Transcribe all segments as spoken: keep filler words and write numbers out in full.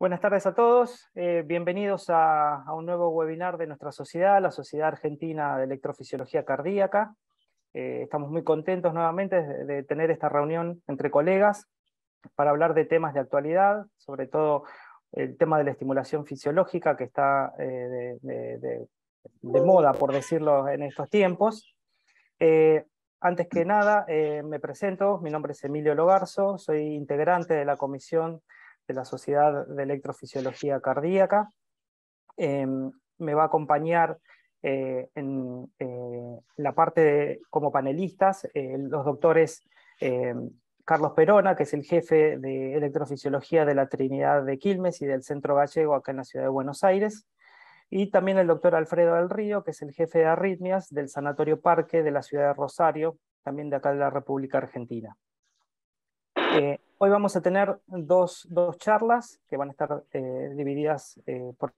Buenas tardes a todos, eh, bienvenidos a, a un nuevo webinar de nuestra sociedad, la Sociedad Argentina de Electrofisiología Cardíaca. Eh, estamos muy contentos nuevamente de, de tener esta reunión entre colegas para hablar de temas de actualidad, sobre todo el tema de la estimulación fisiológica que está eh, de, de, de, de moda, por decirlo, en estos tiempos. Eh, antes que nada, eh, me presento, mi nombre es Emilio Logarzo, soy integrante de la comisión de la Sociedad de Electrofisiología Cardíaca. Eh, me va a acompañar eh, en eh, la parte de, como panelistas eh, los doctores eh, Carlos Perona, que es el jefe de electrofisiología de la Trinidad de Quilmes y del Centro Gallego acá en la ciudad de Buenos Aires, y también el doctor Alfredo del Río, que es el jefe de arritmias del Sanatorio Parque de la ciudad de Rosario, también de acá de la República Argentina. Eh, hoy vamos a tener dos, dos charlas que van a estar eh, divididas eh, por...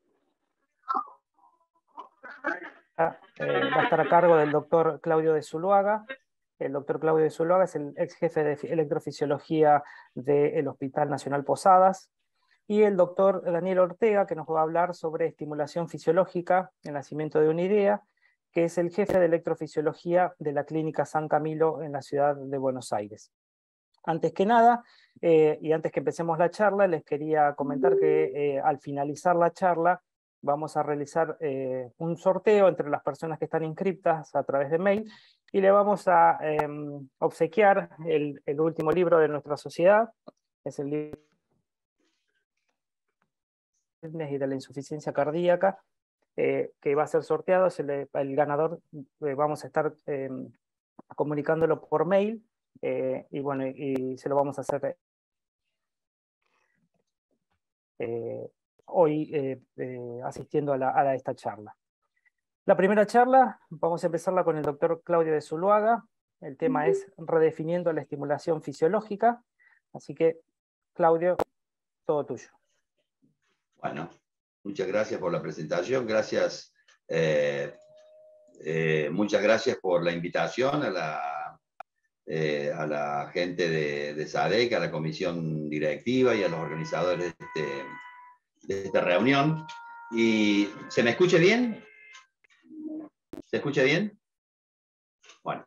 Eh, va a estar a cargo del doctor Claudio de Zuluaga. El doctor Claudio de Zuluaga es el ex jefe de electrofisiología del Hospital Nacional Posadas. Y el doctor Daniel Ortega, que nos va a hablar sobre estimulación fisiológica, el nacimiento de una idea, que es el jefe de electrofisiología de la Clínica San Camilo en la ciudad de Buenos Aires. Antes que nada, eh, y antes que empecemos la charla, les quería comentar que eh, al finalizar la charla vamos a realizar eh, un sorteo entre las personas que están inscritas a través de mail y le vamos a eh, obsequiar el, el último libro de nuestra sociedad, es el libro y de la insuficiencia cardíaca, eh, que va a ser sorteado. Es el, el ganador, eh, vamos a estar eh, comunicándolo por mail, eh, y bueno, y, y se lo vamos a hacer eh, hoy eh, eh, asistiendo a, la, a esta charla. La primera charla vamos a empezarla con el doctor Claudio de Zuluaga. El tema es redefiniendo la estimulación fisiológica, así que Claudio, todo tuyo. Bueno, muchas gracias por la presentación, gracias, eh, eh, muchas gracias por la invitación a la, eh, a la gente de, de SADEC, a la comisión directiva y a los organizadores de, este, de esta reunión. ¿Y se me escucha bien? ¿Se escucha bien? Bueno,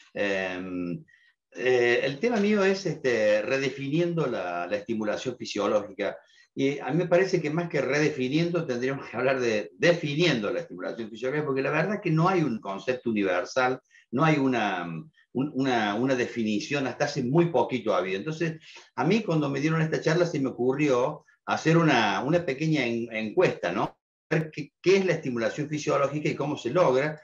eh, eh, el tema mío es este, redefiniendo la, la estimulación fisiológica. Y a mí me parece que más que redefiniendo tendríamos que hablar de definiendo la estimulación fisiológica, porque la verdad es que no hay un concepto universal, no hay una, un, una, una definición, hasta hace muy poquito había. Entonces, a mí cuando me dieron esta charla se me ocurrió hacer una, una pequeña en, encuesta, ¿no? Ver qué, qué es la estimulación fisiológica y cómo se logra.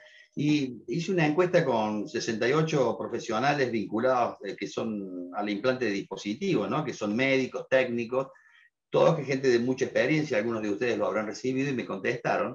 Y hice una encuesta con sesenta y ocho profesionales vinculados eh, que son al implante de dispositivos, ¿no? Que son médicos, técnicos, todos que gente de mucha experiencia, algunos de ustedes lo habrán recibido y me contestaron.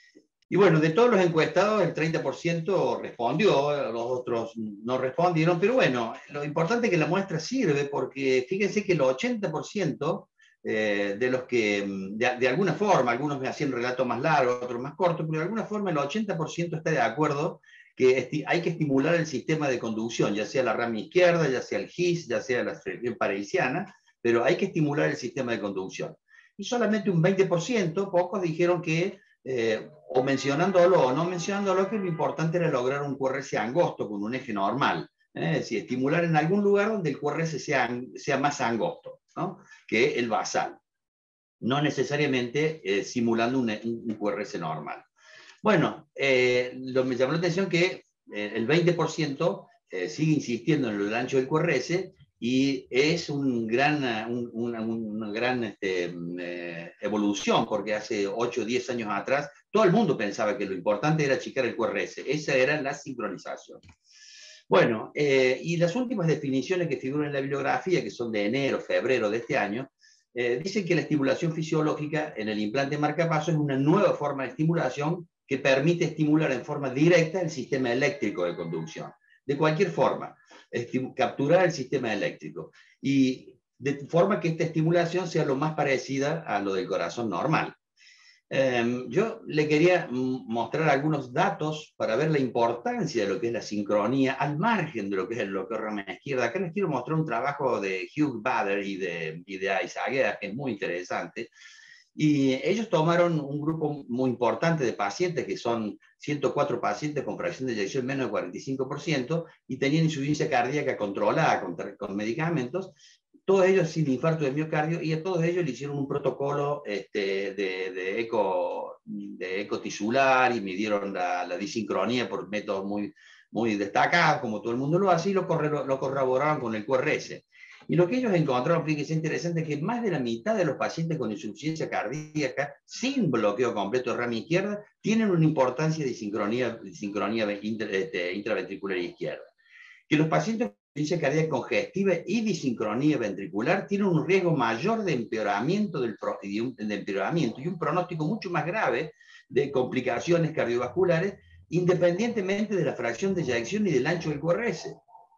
Y bueno, de todos los encuestados, el treinta por ciento respondió, los otros no respondieron, pero bueno, lo importante es que la muestra sirve porque fíjense que el ochenta por ciento eh, de los que, de, de alguna forma, algunos me hacían relato más largo, otros más corto, pero de alguna forma el ochenta por ciento está de acuerdo que hay que estimular el sistema de conducción, ya sea la rama izquierda, ya sea el G I S, ya sea la secreción parisiana, pero hay que estimular el sistema de conducción. Y solamente un veinte por ciento, pocos dijeron que, eh, o mencionándolo o no mencionándolo, que lo importante era lograr un Q R S angosto con un eje normal. ¿eh? Es decir, estimular en algún lugar donde el Q R S sea, sea más angosto, ¿no? Que el basal. No necesariamente eh, simulando un, un Q R S normal. Bueno, eh, lo, me llamó la atención que eh, el veinte por ciento eh, sigue insistiendo en el ancho del Q R S, y es un gran, un, una, una gran este, eh, evolución, porque hace ocho o diez años atrás todo el mundo pensaba que lo importante era achicar el Q R S. Esa era la sincronización. Bueno, eh, y las últimas definiciones que figuran en la bibliografía, que son de enero, febrero de este año, eh, dicen que la estimulación fisiológica en el implante marcapaso es una nueva forma de estimulación que permite estimular en forma directa el sistema eléctrico de conducción, de cualquier forma, capturar el sistema eléctrico, y de forma que esta estimulación sea lo más parecida a lo del corazón normal. Eh, yo le quería mostrar algunos datos para ver la importancia de lo que es la sincronía al margen de lo que es el bloqueo rama izquierda. Acá les quiero mostrar un trabajo de Hugh Bader y de, y de Aizaguer, que es muy interesante. Y ellos tomaron un grupo muy importante de pacientes, que son ciento cuatro pacientes con fracción de eyección menos del cuarenta y cinco por ciento, y tenían insuficiencia cardíaca controlada con, con medicamentos, todos ellos sin infarto de miocardio, y a todos ellos le hicieron un protocolo este, de, de, eco, de eco tisular, y midieron la, la disincronía por métodos muy, muy destacados, como todo el mundo lo hace, y lo, corre, lo corroboraron con el Q R S. Y lo que ellos encontraron, fíjense, interesante, es que más de la mitad de los pacientes con insuficiencia cardíaca sin bloqueo completo de rama izquierda tienen una importancia de sincronía, de sincronía intra, este, intraventricular izquierda. Que los pacientes con insuficiencia cardíaca congestiva y disincronía ventricular tienen un riesgo mayor de empeoramiento, del, de empeoramiento y un pronóstico mucho más grave de complicaciones cardiovasculares, independientemente de la fracción de eyección y del ancho del Q R S.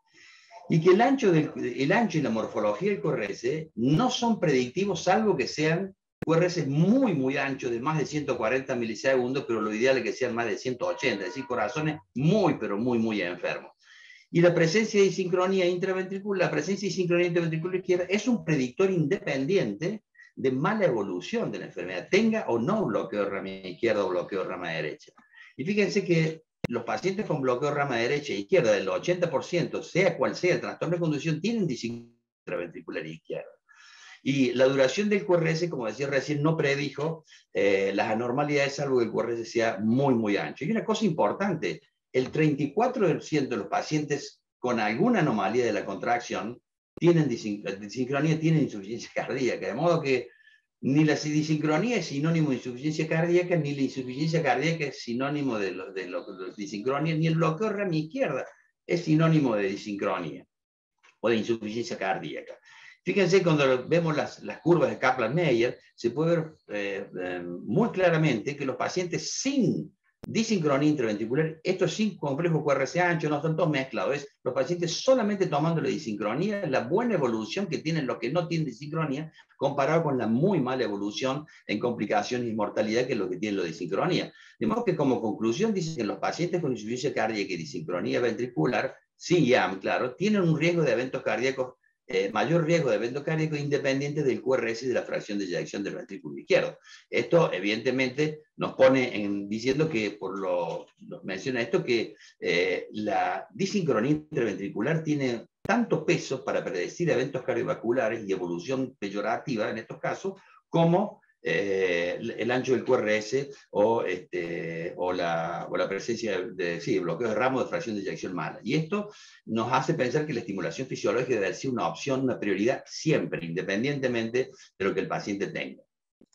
Y que el ancho, del, el ancho y la morfología del Q R S no son predictivos, salvo que sean Q R S muy, muy anchos, de más de ciento cuarenta milisegundos, pero lo ideal es que sean más de ciento ochenta, es decir, corazones muy, pero muy, muy enfermos. Y la presencia de sincronía intraventricular, la presencia de sincronía intraventricular izquierda es un predictor independiente de mala evolución de la enfermedad, tenga o no bloqueo de rama izquierda o bloqueo de rama derecha. Y fíjense que los pacientes con bloqueo de rama derecha e izquierda, del ochenta por ciento, sea cual sea el trastorno de conducción, tienen disincronía intraventricular izquierda. Y la duración del Q R S, como decía recién, no predijo eh, las anormalidades, salvo que el Q R S sea muy, muy ancho. Y una cosa importante, el treinta y cuatro por ciento de los pacientes con alguna anomalía de la contracción tienen disincronía, tienen insuficiencia cardíaca, de modo que ni la disincronía es sinónimo de insuficiencia cardíaca, ni la insuficiencia cardíaca es sinónimo de, lo, de, lo, de disincronía, ni el bloqueo de rama izquierda es sinónimo de disincronía o de insuficiencia cardíaca. Fíjense, cuando vemos las, las curvas de Kaplan-Meier, se puede ver eh, eh, muy claramente que los pacientes sin disincronía intraventricular, esto sin complejo Q R S ancho, no son todos mezclados, es los pacientes solamente tomando la disincronía, la buena evolución que tienen los que no tienen disincronía, comparado con la muy mala evolución en complicaciones y mortalidad que es lo que tienen la disincronía. De modo que, como conclusión, dicen que los pacientes con insuficiencia cardíaca y disincronía ventricular, sin I A M, claro, tienen un riesgo de eventos cardíacos, Eh, mayor riesgo de evento cardíaco independiente del Q R S y de la fracción de eyección del ventrículo izquierdo. Esto, evidentemente, nos pone en, diciendo que, por lo, lo menciona esto, que eh, la disincronía interventricular tiene tanto peso para predecir eventos cardiovasculares y evolución peyorativa en estos casos, como eh, el ancho del Q R S o, este, o, la, o la presencia de sí, bloqueo de ramo de fracción de eyección mala. Y esto nos hace pensar que la estimulación fisiológica debe ser una opción, una prioridad siempre, independientemente de lo que el paciente tenga.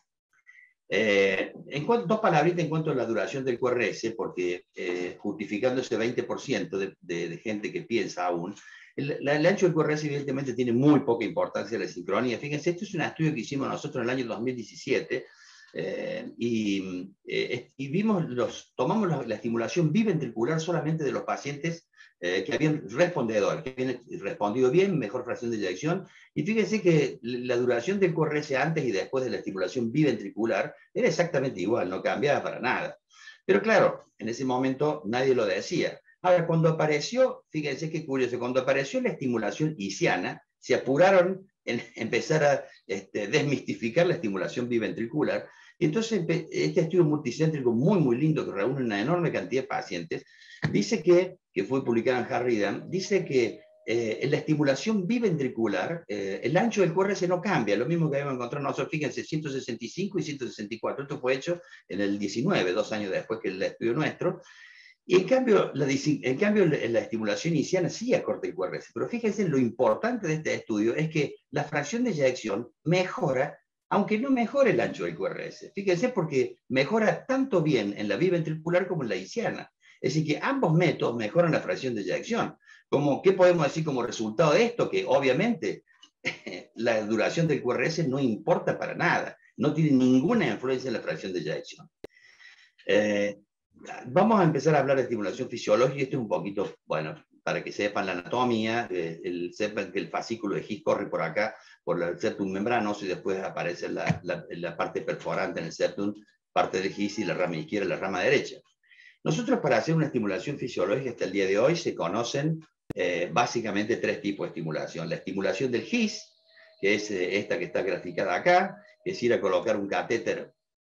Eh, en cuanto, dos palabritas en cuanto a la duración del Q R S, porque eh, justificando ese veinte por ciento de, de, de gente que piensa aún, el, la, el ancho del Q R S evidentemente tiene muy poca importancia en la sincronía. Fíjense, esto es un estudio que hicimos nosotros en el año dos mil diecisiete, eh, y, eh, y vimos los, tomamos la, la estimulación biventricular solamente de los pacientes Eh, que habían respondedor, que habían respondido bien, mejor fracción de eyección, y fíjense que la duración del Q R S antes y después de la estimulación biventricular era exactamente igual, no cambiaba para nada. Pero claro, en ese momento nadie lo decía. Ahora, cuando apareció, fíjense qué curioso, cuando apareció la estimulación isiana, se apuraron en empezar a este, desmistificar la estimulación biventricular, y entonces este estudio multicéntrico muy, muy lindo, que reúne una enorme cantidad de pacientes, dice que, que fue publicado en Harridan, dice que eh, en la estimulación biventricular, eh, el ancho del Q R S no cambia, lo mismo que habíamos encontrado nosotros, fíjense, ciento sesenta y cinco y ciento sesenta y cuatro, esto fue hecho en el diecinueve, dos años después que el estudio nuestro, y en cambio, la, en cambio la estimulación inicial sí acorta el Q R S, pero fíjense, lo importante de este estudio es que la fracción de eyección mejora, aunque no mejore el ancho del Q R S. Fíjense, porque mejora tanto bien en la biventricular como en la isiana. Es decir, que ambos métodos mejoran la fracción de eyección. Como, ¿qué podemos decir como resultado de esto? Que obviamente la duración del Q R S no importa para nada, no tiene ninguna influencia en la fracción de eyección. Eh, vamos a empezar a hablar de estimulación fisiológica, y esto es un poquito, bueno, para que sepan la anatomía, eh, el, sepan que el fascículo de His corre por acá, por el septum membranoso, y después aparece la, la, la parte perforante en el septum parte del G I S y la rama izquierda y la rama derecha. Nosotros, para hacer una estimulación fisiológica hasta el día de hoy, se conocen eh, básicamente tres tipos de estimulación. La estimulación del G I S, que es eh, esta que está graficada acá, que es ir a colocar un catéter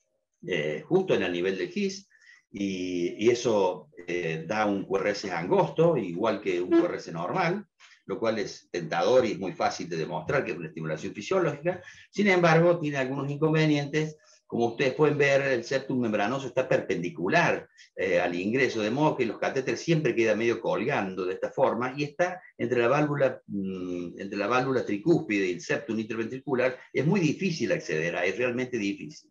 eh, justo en el nivel del G I S, y, y eso eh, da un Q R S angosto, igual que un Q R S normal, lo cual es tentador y es muy fácil de demostrar que es una estimulación fisiológica. Sin embargo, tiene algunos inconvenientes. Como ustedes pueden ver, el septum membranoso está perpendicular eh, al ingreso, de modo que los catéteres siempre quedan medio colgando de esta forma, y está entre la válvula, mmm, entre la válvula tricúspide y el septum interventricular. Es muy difícil acceder a, es realmente difícil.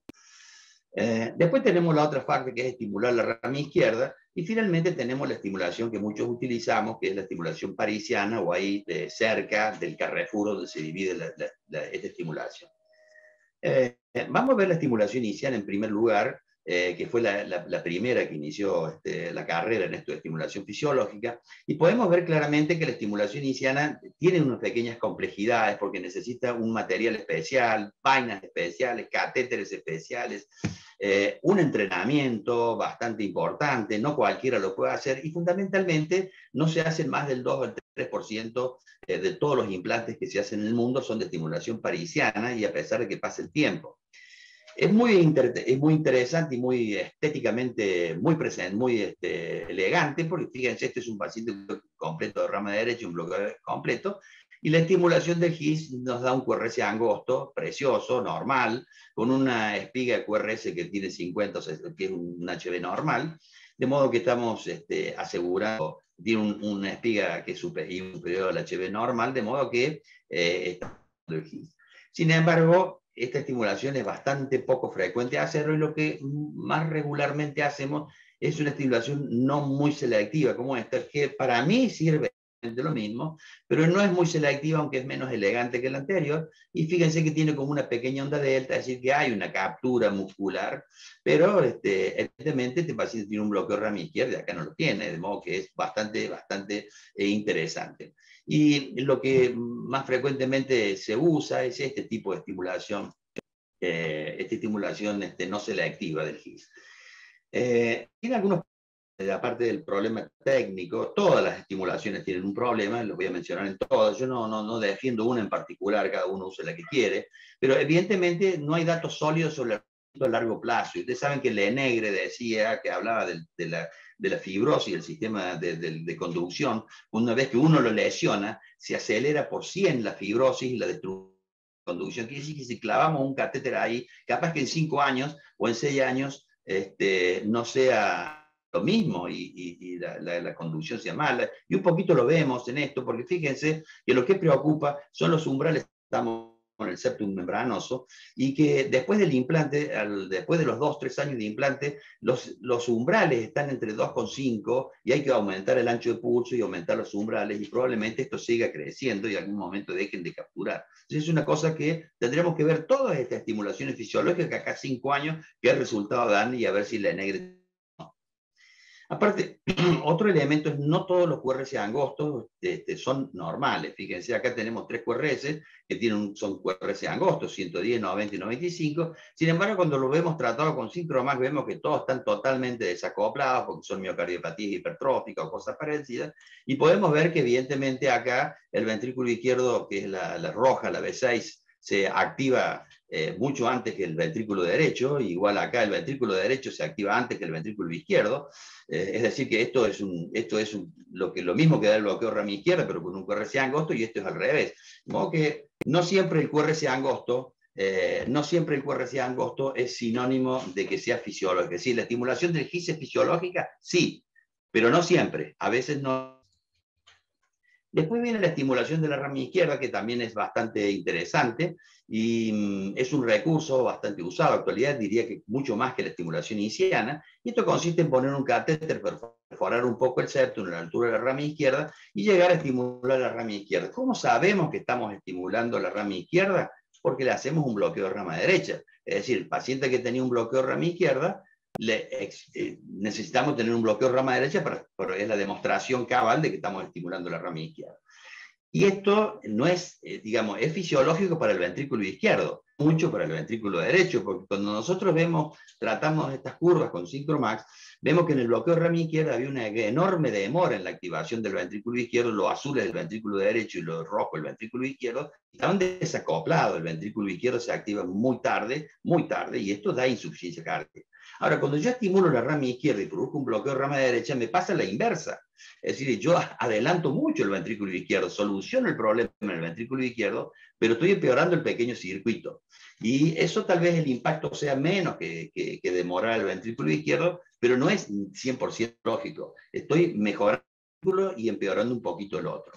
Eh, después tenemos la otra parte, que es estimular la rama izquierda, y finalmente tenemos la estimulación que muchos utilizamos, que es la estimulación parisiana, o ahí de cerca del Carrefour donde se divide la, la, la, esta estimulación. Eh, vamos a ver la estimulación inicial en primer lugar, eh, que fue la, la, la primera que inició este, la carrera en esto de estimulación fisiológica, y podemos ver claramente que la estimulación inicial tiene unas pequeñas complejidades porque necesita un material especial, vainas especiales, catéteres especiales, eh, un entrenamiento bastante importante, no cualquiera lo puede hacer, y fundamentalmente no se hacen más del dos o el tres por ciento de todos los implantes que se hacen en el mundo son de estimulación parisiana, y a pesar de que pase el tiempo. Es muy, inter, es muy interesante y muy estéticamente muy presente, muy este, elegante, porque fíjense, este es un paciente completo de rama derecha, un bloqueo completo, y la estimulación del G I S nos da un Q R S angosto, precioso, normal, con una espiga de Q R S que tiene cincuenta, que es un H B normal, de modo que estamos este, asegurando, tiene un, una espiga que es superior, superior al H B normal, de modo que eh, está el G I S. Sin embargo, esta estimulación es bastante poco frecuente hacerlo, y lo que más regularmente hacemos es una estimulación no muy selectiva, como esta, que para mí sirve de lo mismo, pero no es muy selectiva, aunque es menos elegante que la anterior, y fíjense que tiene como una pequeña onda delta, es decir, que hay una captura muscular, pero este, evidentemente este paciente tiene un bloqueo rama izquierda, acá no lo tiene, de modo que es bastante, bastante eh, interesante. Y lo que más frecuentemente se usa es este tipo de estimulación, eh, esta estimulación este, no selectiva del G I S. Eh, tiene algunos, aparte del problema técnico, todas las estimulaciones tienen un problema, los voy a mencionar en todas, yo no, no, no defiendo una en particular, cada uno usa la que quiere, pero evidentemente no hay datos sólidos sobre el a largo plazo. Y ustedes saben que Lenegre decía, que hablaba de, de, la, de la fibrosis del sistema de, de, de conducción. Una vez que uno lo lesiona, se acelera por cien la fibrosis y la destrucción de conducción. Quiere decir que si clavamos un catéter ahí, capaz que en cinco años o en seis años este, no sea lo mismo, y, y, y la, la, la conducción sea mala. Y un poquito lo vemos en esto, porque fíjense que lo que preocupa son los umbrales. Estamos con el septum membranoso, y que después del implante, al, después de los dos, tres años de implante, los, los umbrales están entre dos coma cinco, y hay que aumentar el ancho de pulso y aumentar los umbrales, y probablemente esto siga creciendo y en algún momento dejen de capturar. Entonces es una cosa que tendremos que ver todas estas estimulaciones fisiológicas acá cinco años, qué resultado dan, y a ver si la negra. Aparte, otro elemento es no todos los Q R S angostos este, son normales. Fíjense, acá tenemos tres Q R S que tienen un, son Q R S angostos, ciento diez, noventa y noventa y cinco. Sin embargo, cuando lo vemos tratado con síncromas, vemos que todos están totalmente desacoplados, porque son miocardiopatías hipertróficas o cosas parecidas. Y podemos ver que evidentemente acá el ventrículo izquierdo, que es la, la roja, la B seis, se activa eh, mucho antes que el ventrículo derecho. Igual acá el ventrículo derecho se activa antes que el ventrículo izquierdo. Eh, es decir, que esto es, un, esto es un, lo, que, lo mismo que da el bloqueo rama izquierda, pero con un Q R S angosto, y esto es al revés. De modo que no siempre el Q R S angosto, eh, no siempre el Q R S angosto es sinónimo de que sea fisiológico. Es decir, la estimulación del G I S es fisiológica, sí, pero no siempre. A veces no. Después viene la estimulación de la rama izquierda, que también es bastante interesante, y mm, es un recurso bastante usado. En la actualidad diría que mucho más que la estimulación iniciana, y esto consiste en poner un catéter, perforar un poco el septum a la altura de la rama izquierda y llegar a estimular la rama izquierda. ¿Cómo sabemos que estamos estimulando la rama izquierda? Porque le hacemos un bloqueo de rama derecha. Es decir, el paciente que tenía un bloqueo de rama izquierda, Le, eh, necesitamos tener un bloqueo de rama derecha, para, para es la demostración cabal de que estamos estimulando la rama izquierda. Y esto no es, eh, digamos, es fisiológico para el ventrículo izquierdo, mucho para el ventrículo derecho, porque cuando nosotros vemos, tratamos estas curvas con Syncromax, vemos que en el bloqueo de rama izquierda había una enorme demora en la activación del ventrículo izquierdo, lo azul es el ventrículo derecho y lo rojo el ventrículo izquierdo, estaban desacoplados, el ventrículo izquierdo se activa muy tarde, muy tarde, y esto da insuficiencia cardíaca. Ahora, cuando yo estimulo la rama izquierda y produzco un bloqueo de rama derecha, me pasa la inversa. Es decir, yo adelanto mucho el ventrículo izquierdo, soluciono el problema en el ventrículo izquierdo, pero estoy empeorando el pequeño circuito. Y eso tal vez el impacto sea menos que, que, que demorar el ventrículo izquierdo, pero no es cien por ciento lógico. Estoy mejorando el ventrículo y empeorando un poquito el otro.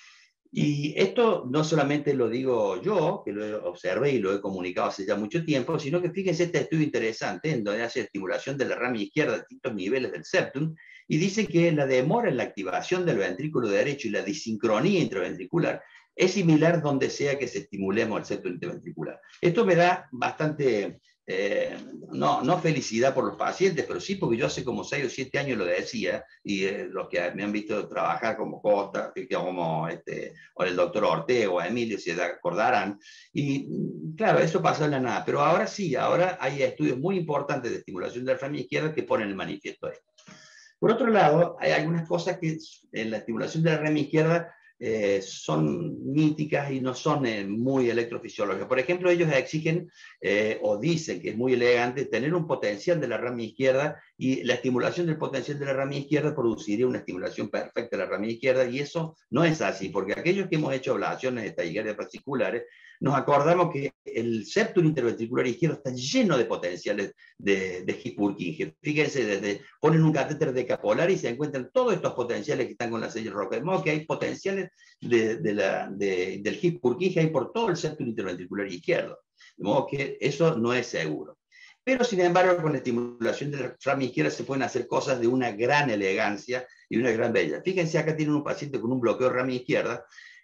Y esto no solamente lo digo yo, que lo observé y lo he comunicado hace ya mucho tiempo, sino que fíjense este estudio interesante en donde hace estimulación de la rama izquierda a distintos niveles del septum y dice que la demora en la activación del ventrículo derecho y la disincronía intraventricular es similar donde sea que se estimulemos el septum interventricular. Esto me da bastante, eh, no, no felicidad por los pacientes, pero sí porque yo hace como seis o siete años lo decía, y eh, los que me han visto trabajar como Costa, como este, o el doctor Ortega o Emilio, se acordarán, y claro, eso pasó en la nada, pero ahora sí, ahora hay estudios muy importantes de estimulación de la rama izquierda que ponen el manifiesto esto. Por otro lado, hay algunas cosas que en la estimulación de la rama izquierda eh, son míticas y no son eh, muy electrofisiológicas. Por ejemplo, ellos exigen eh, o dicen que es muy elegante tener un potencial de la rama izquierda y la estimulación del potencial de la rama izquierda produciría una estimulación perfecta de la rama izquierda y eso no es así, porque aquellos que hemos hecho ablaciones de taquicardias fasciculares nos acordamos que el septum interventricular izquierdo está lleno de potenciales de, de His-Purkinje. Fíjense, desde, ponen un catéter decapolar y se encuentran todos estos potenciales que están con la sello roca. De modo que hay potenciales de, de la, de, del His-Purkinje hay por todo el septum interventricular izquierdo. De modo que eso no es seguro. Pero, sin embargo, con la estimulación de la rama izquierda se pueden hacer cosas de una gran elegancia y una gran belleza. Fíjense, acá tienen un paciente con un bloqueo de rama izquierda,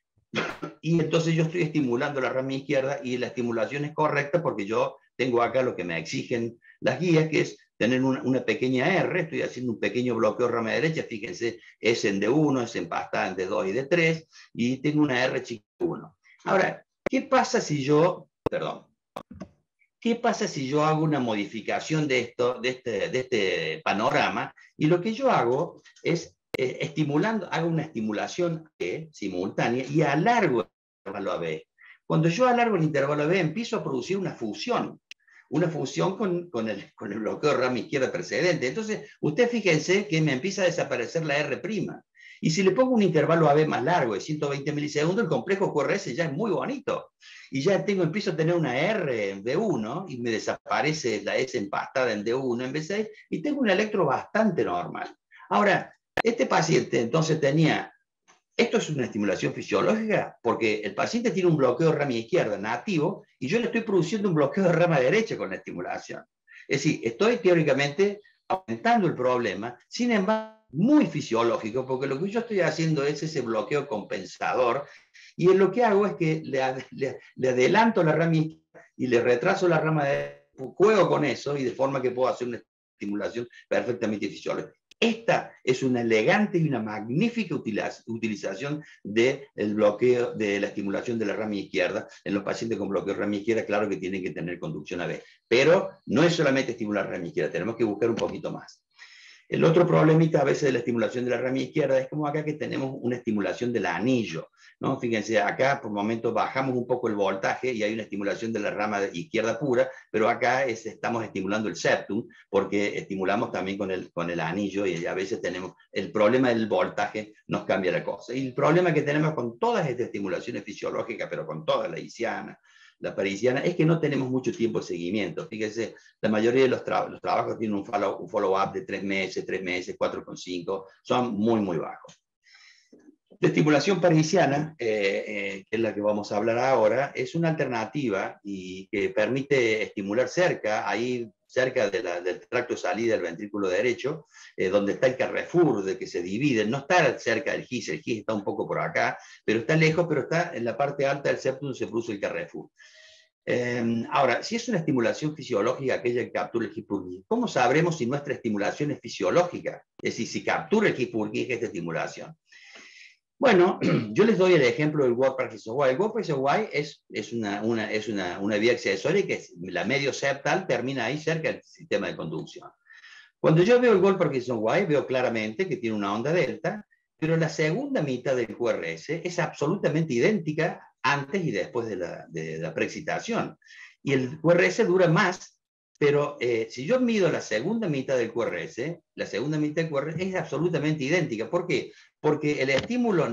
y entonces yo estoy estimulando la rama izquierda y la estimulación es correcta porque yo tengo acá lo que me exigen las guías, que es tener una, una pequeña R, estoy haciendo un pequeño bloqueo de rama derecha, fíjense, es en D uno, es empastada en D dos y D tres, y tengo una R chica uno. Ahora, ¿qué pasa si yo, perdón, ¿qué pasa si yo hago una modificación de, esto, de, este, de este panorama? Y lo que yo hago es Eh, estimulando, hago una estimulación E simultánea y alargo el intervalo A B. Cuando yo alargo el intervalo A B, empiezo a producir una fusión, una fusión con, con, el, con el bloqueo de rama izquierda precedente. Entonces, usted fíjense que me empieza a desaparecer la R'. Y si le pongo un intervalo A B más largo de ciento veinte milisegundos, el complejo Q R S ya es muy bonito. Y ya tengo, empiezo a tener una R en D uno y me desaparece la S empastada en D uno en B seis y tengo un electro bastante normal. Ahora, este paciente entonces tenía, esto es una estimulación fisiológica porque el paciente tiene un bloqueo de rama izquierda nativo y yo le estoy produciendo un bloqueo de rama derecha con la estimulación. Es decir, estoy teóricamente aumentando el problema, sin embargo, muy fisiológico, porque lo que yo estoy haciendo es ese bloqueo compensador y lo que hago es que le, le, le adelanto la rama izquierda y le retraso la rama derecha, juego con eso y de forma que puedo hacer una estimulación perfectamente fisiológica. Esta es una elegante y una magnífica utilización del bloqueo, de la estimulación de la rama izquierda. En los pacientes con bloqueo de rama izquierda, claro que tienen que tener conducción A B. Pero no es solamente estimular rama izquierda, tenemos que buscar un poquito más. El otro problemita a veces de la estimulación de la rama izquierda es como acá que tenemos una estimulación del anillo, ¿no? Fíjense, acá por momentos bajamos un poco el voltaje y hay una estimulación de la rama izquierda pura, pero acá es, estamos estimulando el septum porque estimulamos también con el, con el anillo y a veces tenemos el problema del voltaje, nos cambia la cosa. Y el problema que tenemos con todas estas estimulaciones fisiológicas, pero con toda la isiana, la parisiana, es que no tenemos mucho tiempo de seguimiento. Fíjense, la mayoría de los, tra los trabajos tienen un follow-up un follow de tres meses, tres meses, cuatro coma cinco, son muy, muy bajos. La estimulación parisiana, eh, eh, que es la que vamos a hablar ahora, es una alternativa y que permite estimular cerca, ahí cerca de la, del tracto de salida del ventrículo derecho, eh, donde está el Carrefour, de que se divide, no está cerca del Gis, el Gis está un poco por acá, pero está lejos, pero está en la parte alta del septum, se produce el Carrefour. Eh, ahora, si es una estimulación fisiológica aquella que captura el His-Purkinje, ¿cómo sabremos si nuestra estimulación es fisiológica? Es decir, si captura el His-Purkinje esta estimulación. Bueno, yo les doy el ejemplo del World Parkinson Y. El World Parkinson Y es, es, una, una, es una, una vía accesoria que es, la medio septal termina ahí cerca del sistema de conducción. Cuando yo veo el World Parkinson Y, veo claramente que tiene una onda delta, pero la segunda mitad del Q R S es absolutamente idéntica antes y después de la, de la preexcitación. Y el Q R S dura más, pero eh, si yo mido la segunda mitad del Q R S, la segunda mitad del Q R S es absolutamente idéntica. ¿Por qué? Porque el estímulo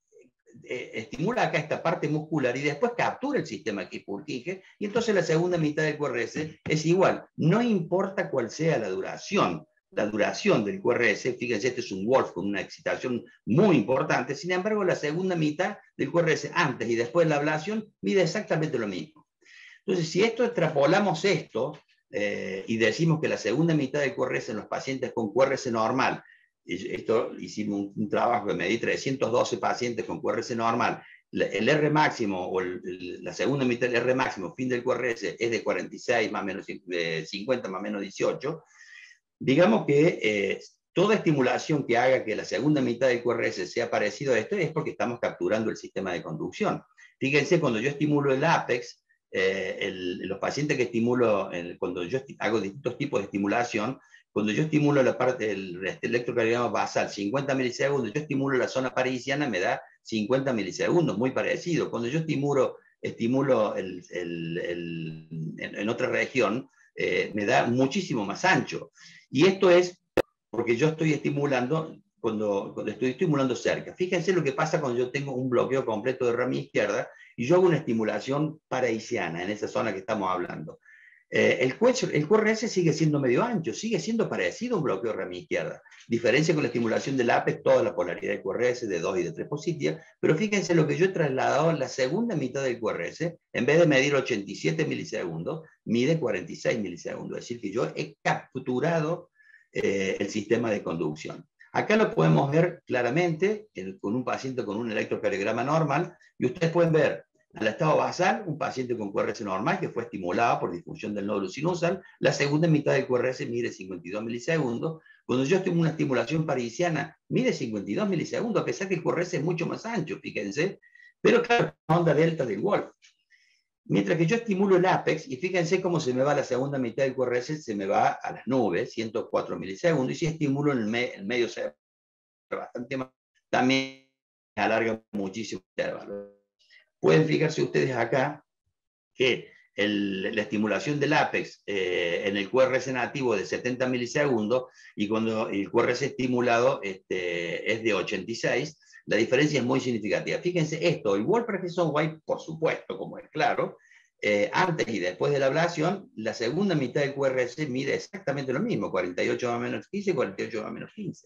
eh, estimula acá esta parte muscular y después captura el sistema His-Purkinje, y entonces la segunda mitad del Q R S es igual. No importa cuál sea la duración, la duración del Q R S, fíjense, este es un Wolf con una excitación muy importante, sin embargo, la segunda mitad del Q R S antes y después de la ablación mide exactamente lo mismo. Entonces, si esto extrapolamos esto eh, y decimos que la segunda mitad del Q R S en los pacientes con Q R S normal, esto hicimos un, un trabajo que medí trescientos doce pacientes con Q R S normal, el R máximo o el, el, la segunda mitad del R máximo, fin del Q R S, es de cuarenta y seis más o menos eh, cincuenta más o menos dieciocho, digamos que eh, toda estimulación que haga que la segunda mitad del Q R S sea parecido a esto es porque estamos capturando el sistema de conducción. Fíjense, cuando yo estimulo el ápex, eh, el, los pacientes que estimulo, el, cuando yo hago distintos tipos de estimulación, cuando yo estimulo la parte del electrocardiograma basal cincuenta milisegundos, yo estimulo la zona parisiana, me da cincuenta milisegundos, muy parecido. Cuando yo estimulo, estimulo el, el, el, en, en otra región, eh, me da muchísimo más ancho. Y esto es porque yo estoy estimulando, cuando, cuando estoy estimulando cerca. Fíjense lo que pasa cuando yo tengo un bloqueo completo de rama izquierda y yo hago una estimulación paraisiana en esa zona que estamos hablando. Eh, el, el Q R S sigue siendo medio ancho, sigue siendo parecido a un bloqueo de rama izquierda. Diferencia con la estimulación del ápex, toda la polaridad del Q R S de dos y de tres positivas, pero fíjense lo que yo he trasladado en la segunda mitad del Q R S, en vez de medir ochenta y siete milisegundos, mide cuarenta y seis milisegundos, es decir, que yo he capturado eh, el sistema de conducción. Acá lo podemos ver claramente en, con un paciente con un electrocardiograma normal, y ustedes pueden ver al estado basal, un paciente con Q R S normal que fue estimulado por disfunción del nódulo sinusal, la segunda mitad del Q R S mide cincuenta y dos milisegundos. Cuando yo tengo una estimulación parisiana, mide cincuenta y dos milisegundos, a pesar que el Q R S es mucho más ancho, fíjense, pero claro, la onda delta del Wolf. Mientras que yo estimulo el ápex, y fíjense cómo se me va la segunda mitad del Q R S, se me va a las nubes, ciento cuatro milisegundos, y si estimulo en el, me, el medio se bastante más, también alarga muchísimo el intervalo. Pueden fijarse ustedes acá que el, la estimulación del ápex eh, en el Q R S nativo de setenta milisegundos y cuando el Q R S estimulado este, es de ochenta y seis, la diferencia es muy significativa. Fíjense esto, el World Parkinson Y, por supuesto, como es claro, eh, antes y después de la ablación, la segunda mitad del Q R S mide exactamente lo mismo, cuarenta y ocho más menos quince, cuarenta y ocho más menos quince.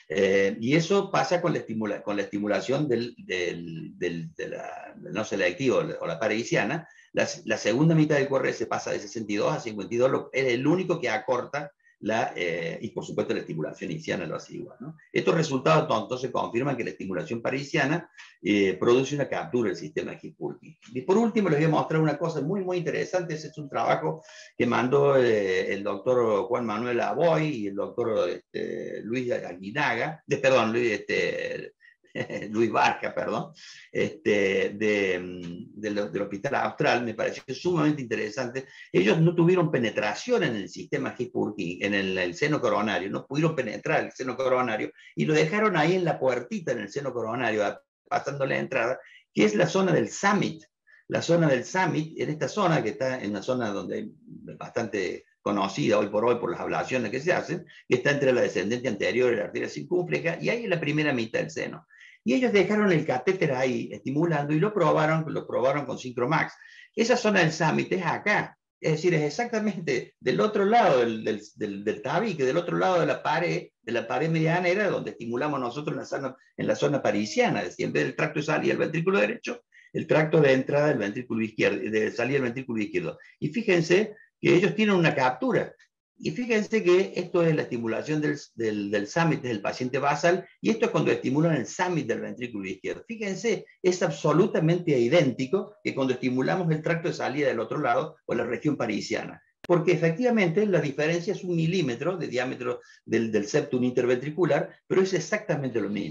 Eh, y eso pasa con la, estimula, con la estimulación del, del, del, de la, del no selectivo o la parisiana. La, la segunda mitad del Q R S pasa de sesenta y dos a cincuenta y dos, lo, es el único que acorta la, eh, y por supuesto la estimulación iniciana lo hace igual, ¿no? Estos resultados entonces confirman que la estimulación parisiana eh, produce una captura del sistema His-Purkinje. Y por último les voy a mostrar una cosa muy muy interesante. Ese es un trabajo que mandó eh, el doctor Juan Manuel Aboy y el doctor este, Luis Aguinaga, de, perdón, Luis, este, Luis Barca, perdón, este, de, de, del Hospital Austral. Me pareció sumamente interesante. Ellos no tuvieron penetración en el sistema His-Purkinje, en el, el seno coronario, no pudieron penetrar el seno coronario y lo dejaron ahí en la puertita en el seno coronario, pasando la entrada, que es la zona del summit. La zona del summit, en esta zona, que está en una zona donde es bastante conocida hoy por hoy por las ablaciones que se hacen, que está entre la descendente anterior y la arteria circunfleja, y ahí es la primera mitad del seno. Y ellos dejaron el catéter ahí estimulando y lo probaron, lo probaron con Syncromax. Esa zona del summit es acá, es decir, es exactamente del otro lado del, del, del, del tabique, del otro lado de la pared, de la pared medianera, donde estimulamos nosotros en la zona, en la zona parisiana, es decir, en vez del tracto de salida del ventrículo derecho, el tracto de entrada del ventrículo izquierdo, de salida del ventrículo izquierdo. Y fíjense que ellos tienen una captura. Y fíjense que esto es la estimulación del, del, del summit del paciente basal, y esto es cuando estimulan el summit del ventrículo izquierdo. Fíjense, es absolutamente idéntico que cuando estimulamos el tracto de salida del otro lado o la región parisiana. Porque efectivamente la diferencia es un milímetro de diámetro del, del septum interventricular, pero es exactamente lo mismo.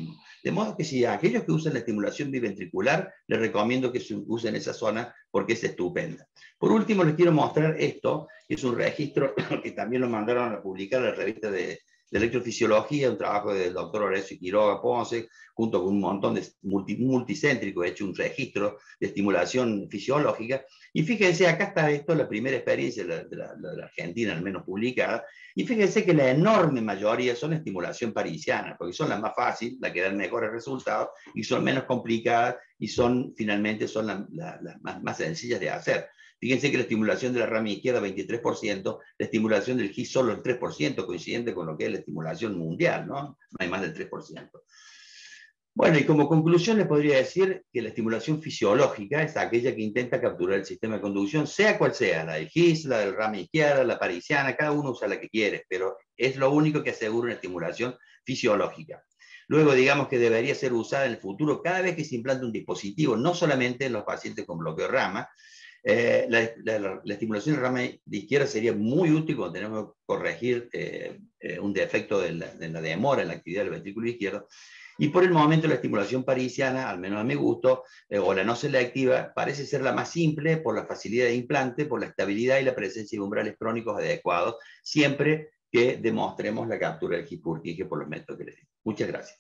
De modo que si a aquellos que usan la estimulación biventricular, les recomiendo que usen esa zona porque es estupenda. Por último, les quiero mostrar esto, que es un registro que también lo mandaron a publicar a la revista de, de electrofisiología, un trabajo del doctor Horacio Quiroga Ponce, junto con un montón de multi, multicéntrico, he hecho un registro de estimulación fisiológica. Y fíjense, acá está esto, la primera experiencia de la, de la, de la Argentina, al menos publicada, y fíjense que la enorme mayoría son estimulación parisiana, porque son las más fáciles, las que dan mejores resultados, y son menos complicadas, y son, finalmente, son las la, la más, más sencillas de hacer. Fíjense que la estimulación de la rama izquierda, veintitrés por ciento, la estimulación del G I S solo el tres por ciento, coincidente con lo que es la estimulación mundial, ¿no? No hay más del tres por ciento. Bueno, y como conclusión les podría decir que la estimulación fisiológica es aquella que intenta capturar el sistema de conducción, sea cual sea, la del G I S, la del rama izquierda, la parisiana, cada uno usa la que quiere, pero es lo único que asegura una estimulación fisiológica. Luego, digamos que debería ser usada en el futuro cada vez que se implante un dispositivo, no solamente en los pacientes con bloqueo de rama. Eh, la, la, la estimulación de rama de izquierda sería muy útil cuando tenemos que corregir eh, eh, un defecto de la, de la demora en la actividad del ventrículo izquierdo. Y por el momento la estimulación parisiana, al menos a mi gusto, eh, o la no selectiva, parece ser la más simple por la facilidad de implante, por la estabilidad y la presencia de umbrales crónicos adecuados, siempre que demostremos la captura del G I P-Purkinje por los métodos que les digo. Muchas gracias.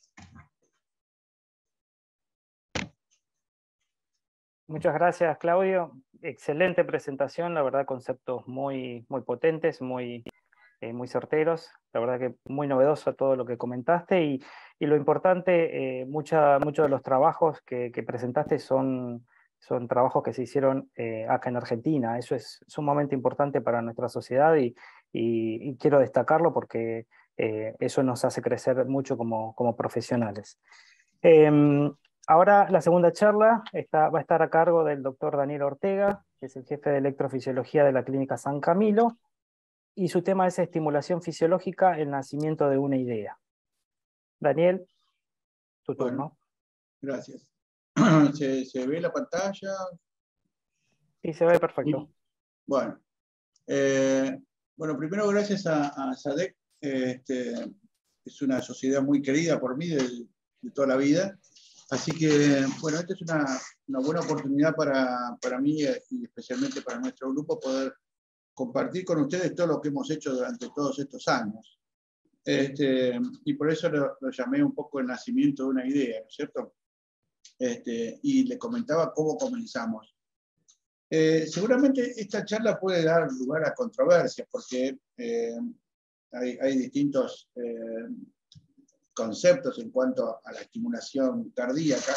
Muchas gracias, Claudio. Excelente presentación, la verdad, conceptos muy, muy potentes, muy, eh, muy certeros. La verdad que muy novedoso todo lo que comentaste y, y lo importante, eh, mucha, muchos de los trabajos que, que presentaste son, son trabajos que se hicieron eh, acá en Argentina. Eso es sumamente importante para nuestra sociedad y, y, y quiero destacarlo porque eh, eso nos hace crecer mucho como, como profesionales. Eh, Ahora la segunda charla está, va a estar a cargo del doctor Daniel Ortega, que es el jefe de electrofisiología de la Clínica San Camilo, y su tema es estimulación fisiológica, el nacimiento de una idea. Daniel, tu turno. Bueno, gracias. ¿Se, ¿Se ve la pantalla? Sí, se ve perfecto. Bueno, eh, bueno primero gracias a, a SADEC. Este, es una sociedad muy querida por mí de, de toda la vida. Así que, bueno, esta es una, una buena oportunidad para, para mí y especialmente para nuestro grupo poder compartir con ustedes todo lo que hemos hecho durante todos estos años. Este, y por eso lo, lo llamé un poco el nacimiento de una idea, ¿no es cierto? Este, y le comentaba cómo comenzamos. Eh, seguramente esta charla puede dar lugar a controversias porque eh, hay, hay distintos eh, conceptos en cuanto a la estimulación cardíaca,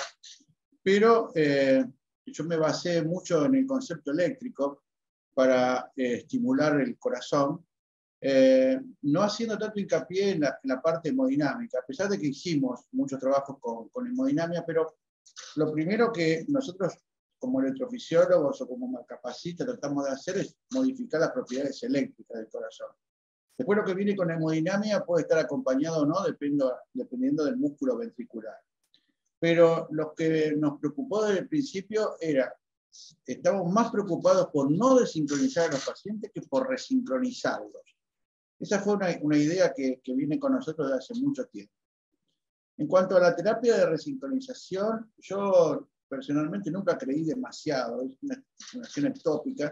pero eh, yo me basé mucho en el concepto eléctrico para eh, estimular el corazón, eh, no haciendo tanto hincapié en la, en la parte hemodinámica, a pesar de que hicimos muchos trabajos con, con hemodinamia, pero lo primero que nosotros como electrofisiólogos o como marcapacitas tratamos de hacer es modificar las propiedades eléctricas del corazón. Después lo que viene con hemodinamia puede estar acompañado o no, dependiendo, dependiendo del músculo ventricular. Pero lo que nos preocupó desde el principio era, estamos más preocupados por no desincronizar a los pacientes que por resincronizarlos. Esa fue una, una idea que, que viene con nosotros desde hace mucho tiempo. En cuanto a la terapia de resincronización, yo personalmente nunca creí demasiado, es una estimulación ectópica,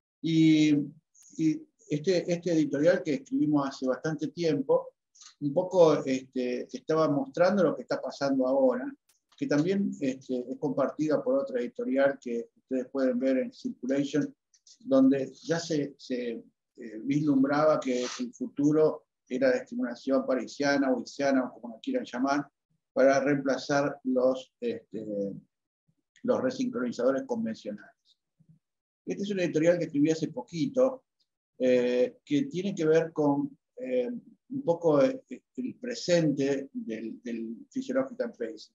y, y este, este editorial que escribimos hace bastante tiempo, un poco este, estaba mostrando lo que está pasando ahora, que también este, es compartida por otra editorial que ustedes pueden ver en Circulation, donde ya se, se eh, vislumbraba que el futuro era de estimulación parisiana o hissiana, o como lo quieran llamar, para reemplazar los, este, los resincronizadores convencionales. Este es un editorial que escribí hace poquito, eh, que tiene que ver con eh, un poco el, el presente del, del physiological pacing.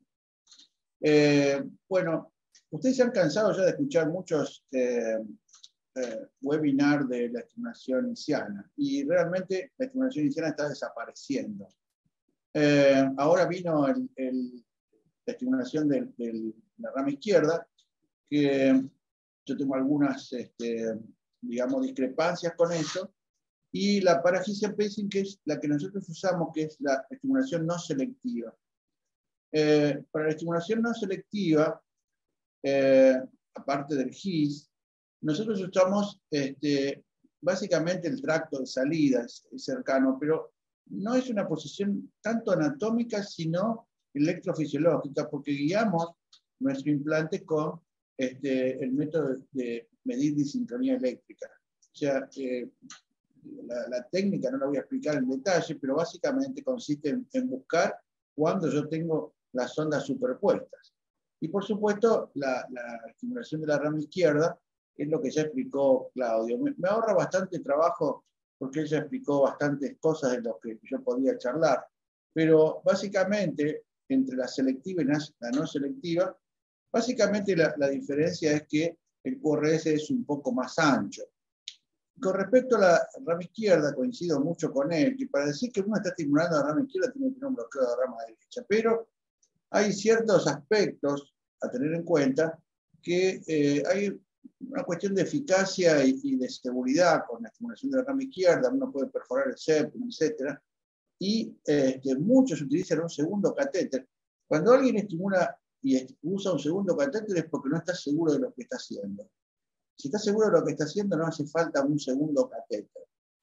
Eh, bueno, ustedes se han cansado ya de escuchar muchos eh, eh, webinars de la estimulación hissiana, y realmente la estimulación hissiana está desapareciendo. Eh, ahora vino el, el, la estimulación de, de la rama izquierda, que yo tengo algunas, este, digamos, discrepancias con eso, y la paraphysical pacing, que es la que nosotros usamos, que es la estimulación no selectiva. Eh, para la estimulación no selectiva, eh, aparte del G I S, nosotros usamos este, básicamente el tracto de salida, es, es cercano, pero no es una posición tanto anatómica, sino electrofisiológica, porque guiamos nuestro implante con este, el método de, de medir disincronía eléctrica. O sea, eh, la, la técnica no la voy a explicar en detalle, pero básicamente consiste en, en buscar cuando yo tengo las ondas superpuestas. Y por supuesto, la, la estimulación de la rama izquierda es lo que ya explicó Claudio. Me, me ahorra bastante trabajo porque ella explicó bastantes cosas de las que yo podía charlar. Pero básicamente, entre la selectiva y la no selectiva, básicamente la, la diferencia es que el Q R S es un poco más ancho. Con respecto a la rama izquierda, coincido mucho con él, que para decir que uno está estimulando la rama izquierda tiene que tener un bloqueo de la rama derecha, pero hay ciertos aspectos a tener en cuenta que eh, hay una cuestión de eficacia y, y de seguridad con la estimulación de la rama izquierda, uno puede perforar el septum, etcétera, y este, muchos utilizan un segundo catéter. Cuando alguien estimula y usa un segundo catéter es porque no está seguro de lo que está haciendo. Si está seguro de lo que está haciendo, no hace falta un segundo catéter.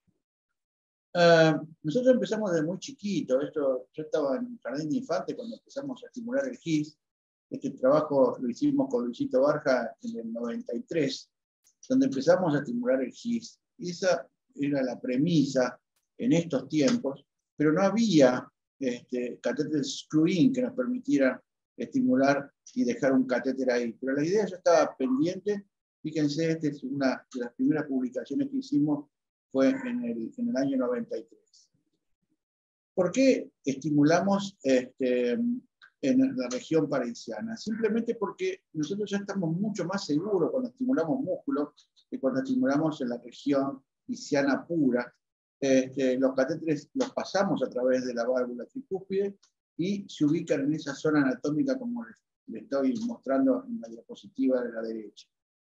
Uh, nosotros empezamos desde muy chiquito. Esto, yo estaba en el jardín de infante cuando empezamos a estimular el G I S. Este trabajo lo hicimos con Luisito Barja en el noventa y tres, donde empezamos a estimular el G I S. Y esa era la premisa en estos tiempos, pero no había este, catéteres screw-in que nos permitieran estimular y dejar un catéter ahí. Pero la idea ya estaba pendiente. Fíjense, esta es una de las primeras publicaciones que hicimos, fue en el, en el año noventa y tres. ¿Por qué estimulamos este, en la región parenciana? Simplemente porque nosotros ya estamos mucho más seguros cuando estimulamos músculos que cuando estimulamos en la región isquiana pura. Este, los catéteres los pasamos a través de la válvula tricúspide y se ubican en esa zona anatómica como les, les estoy mostrando en la diapositiva de la derecha.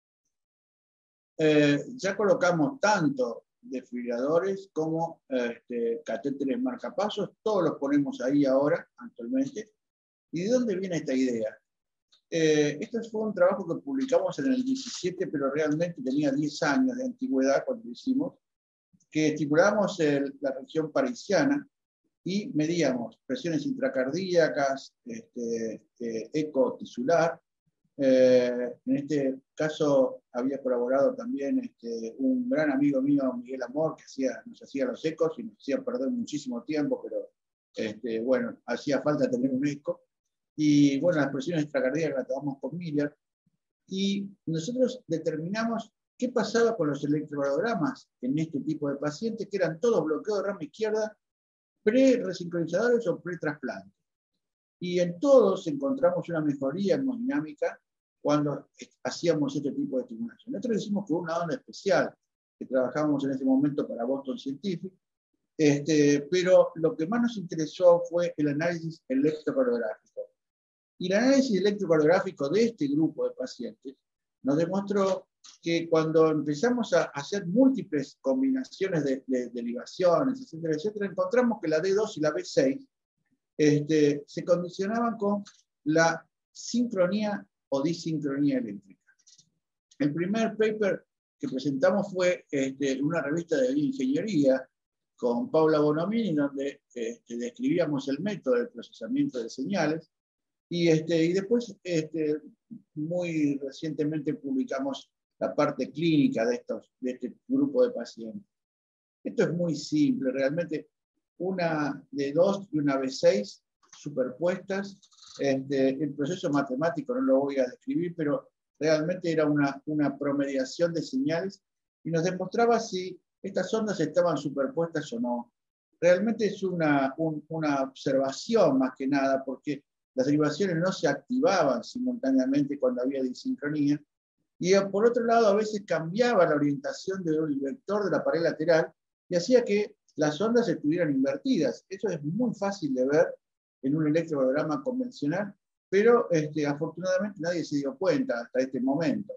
Eh, ya colocamos tanto desfibriladores como este, catéteres marcapasos, todos los ponemos ahí ahora, actualmente. ¿Y de dónde viene esta idea? Eh, este fue un trabajo que publicamos en el diecisiete, pero realmente tenía diez años de antigüedad cuando lo hicimos, que estimulamos el, la región parenciana y medíamos presiones intracardíacas, este, eh, eco tisular. Eh, en este caso había colaborado también este, un gran amigo mío, Miguel Amor, que hacía, nos hacía los ecos y nos hacía perder muchísimo tiempo, pero este, bueno, hacía falta tener un eco. Y bueno, las presiones extracardíacas las tomamos con Miller. Y nosotros determinamos qué pasaba con los electrocardiogramas en este tipo de pacientes, que eran todos bloqueos de rama izquierda, pre-resincronizadores o pre-trasplante. Y en todos encontramos una mejoría hemodinámica cuando hacíamos este tipo de estimulación. Nosotros lo hicimos con una onda especial que trabajábamos en ese momento para Boston Scientific, este, pero lo que más nos interesó fue el análisis electrocardiográfico. Y el análisis electrocardiográfico de este grupo de pacientes nos demostró que cuando empezamos a hacer múltiples combinaciones de, de, de derivaciones, etcétera, etcétera, encontramos que la D dos y la B seis este, se condicionaban con la sincronía o disincronía eléctrica. El primer paper que presentamos fue este, en una revista de bioingeniería con Paula Bonomini, donde este, describíamos el método del procesamiento de señales, y, este, y después, este, muy recientemente, publicamos la parte clínica de, estos, de este grupo de pacientes. Esto es muy simple, realmente una D dos y una B seis superpuestas. Este, el proceso matemático no lo voy a describir, pero realmente era una, una promediación de señales y nos demostraba si estas ondas estaban superpuestas o no. Realmente es una, un, una observación más que nada, porque las derivaciones no se activaban simultáneamente cuando había disincronía, y por otro lado a veces cambiaba la orientación del vector de la pared lateral y hacía que las ondas estuvieran invertidas. Eso es muy fácil de ver en un electrocardiograma convencional, pero este, afortunadamente nadie se dio cuenta hasta este momento.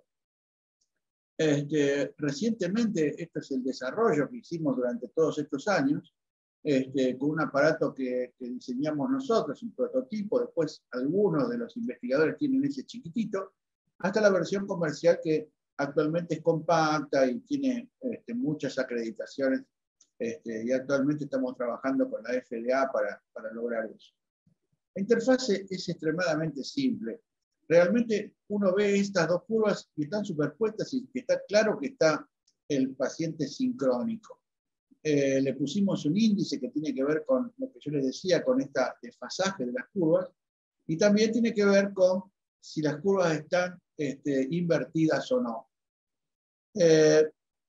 Este, recientemente, este es el desarrollo que hicimos durante todos estos años, este, con un aparato que, que diseñamos nosotros, un prototipo, después algunos de los investigadores tienen ese chiquitito, hasta la versión comercial que actualmente es compacta y tiene este, muchas acreditaciones, este, y actualmente estamos trabajando con la F D A para, para lograr eso. La interfase es extremadamente simple. Realmente uno ve estas dos curvas y están superpuestas y está claro que está el paciente sincrónico. Eh, le pusimos un índice que tiene que ver con lo que yo les decía, con este desfasaje de las curvas, y también tiene que ver con si las curvas están este, invertidas o no. Eh,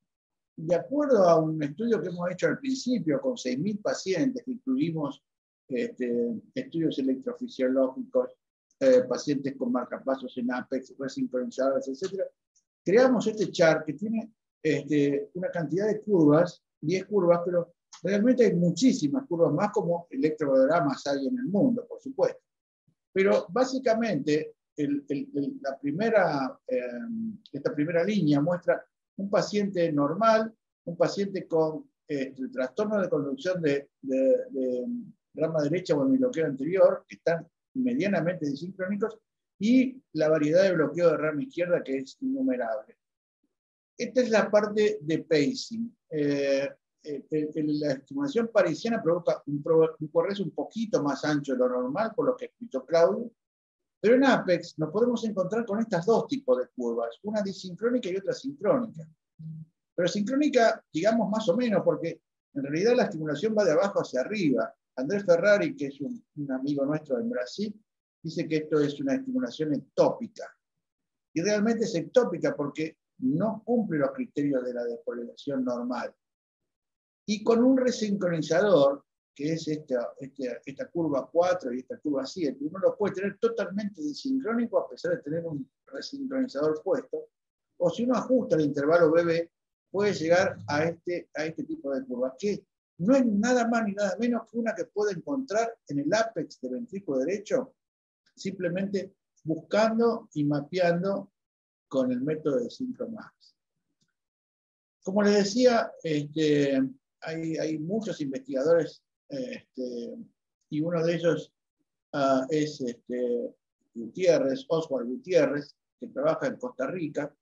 de acuerdo a un estudio que hemos hecho al principio con seis mil pacientes, que incluimos este, estudios electrofisiológicos, eh, pacientes con marcapasos en APEX, resincronizados, etcétera, creamos este chart que tiene este, una cantidad de curvas, diez curvas, pero realmente hay muchísimas curvas más, como electrocardiogramos hay en el mundo, por supuesto. Pero básicamente el, el, el, la primera, eh, esta primera línea muestra un paciente normal, un paciente con eh, el trastorno de conducción de, de, de rama derecha o bloqueo anterior, que están medianamente disincrónicos, y la variedad de bloqueo de rama izquierda, que es innumerable. Esta es la parte de pacing. Eh, eh, el, la estimulación parisiana provoca un, un progreso un poquito más ancho de lo normal, por lo que explicó Claudio, pero en APEX nos podemos encontrar con estos dos tipos de curvas, una disincrónica y otra sincrónica. Pero sincrónica, digamos más o menos, porque en realidad la estimulación va de abajo hacia arriba. Andrés Ferrari, que es un, un amigo nuestro en Brasil, dice que esto es una estimulación ectópica. Y realmente es ectópica porque no cumple los criterios de la despolarización normal. Y con un resincronizador, que es esta, esta, esta curva cuatro y esta curva siete, uno lo puede tener totalmente disincrónico a pesar de tener un resincronizador puesto, o si uno ajusta el intervalo B B, puede llegar a este, a este tipo de curva, que no es nada más ni nada menos que una que puede encontrar en el ápex del ventrículo derecho, simplemente buscando y mapeando con el método de SyncroMax. Como les decía, este, hay, hay muchos investigadores, este, y uno de ellos uh, es este, Gutiérrez, Oswald Gutiérrez, que trabaja en Costa Rica,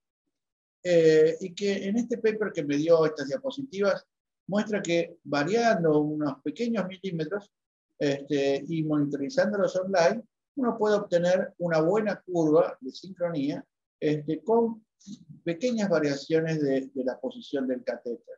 eh, y que en este paper que me dio estas diapositivas muestra que variando unos pequeños milímetros este, y monitorizándolos online, uno puede obtener una buena curva de sincronía este, con pequeñas variaciones de, de la posición del catéter.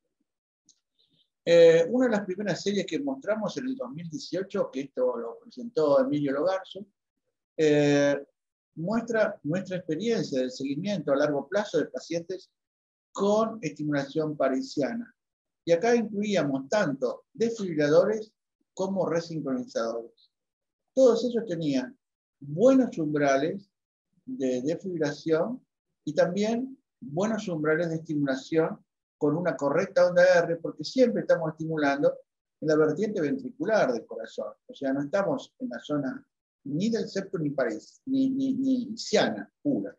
Eh, una de las primeras series que mostramos en el dos mil dieciocho, que esto lo presentó Emilio Logarzo, eh, muestra nuestra experiencia del seguimiento a largo plazo de pacientes con estimulación parisiana. Y acá incluíamos tanto desfibriladores como resincronizadores. Todos ellos tenían buenos umbrales de desfibrilación y también buenos umbrales de estimulación con una correcta onda R, porque siempre estamos estimulando en la vertiente ventricular del corazón. O sea, no estamos en la zona ni del septo ni París, ni, ni, ni isquiana pura.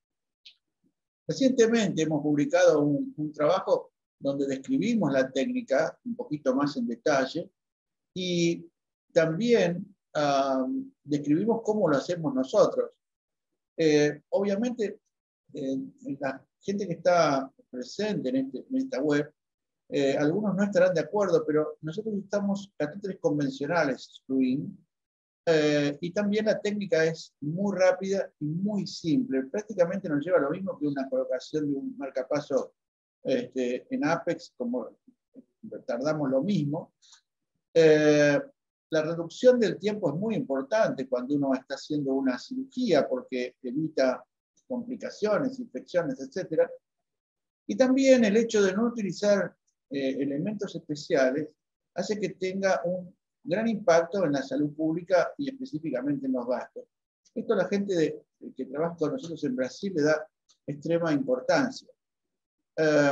Recientemente hemos publicado un, un trabajo donde describimos la técnica un poquito más en detalle y también um, describimos cómo lo hacemos nosotros. Eh, obviamente, eh, la gente que está presente en, este, en esta web, eh, algunos no estarán de acuerdo, pero nosotros usamos catéteres convencionales, Screen, eh, y también la técnica es muy rápida y muy simple. Prácticamente nos lleva lo mismo que una colocación de un marcapaso este, en APEX, como tardamos lo mismo. Eh, la reducción del tiempo es muy importante cuando uno está haciendo una cirugía porque evita complicaciones, infecciones, etcétera. Y también el hecho de no utilizar eh, elementos especiales hace que tenga un gran impacto en la salud pública y específicamente en los gastos. Esto a la gente de, que trabaja con nosotros en Brasil le da extrema importancia. Eh,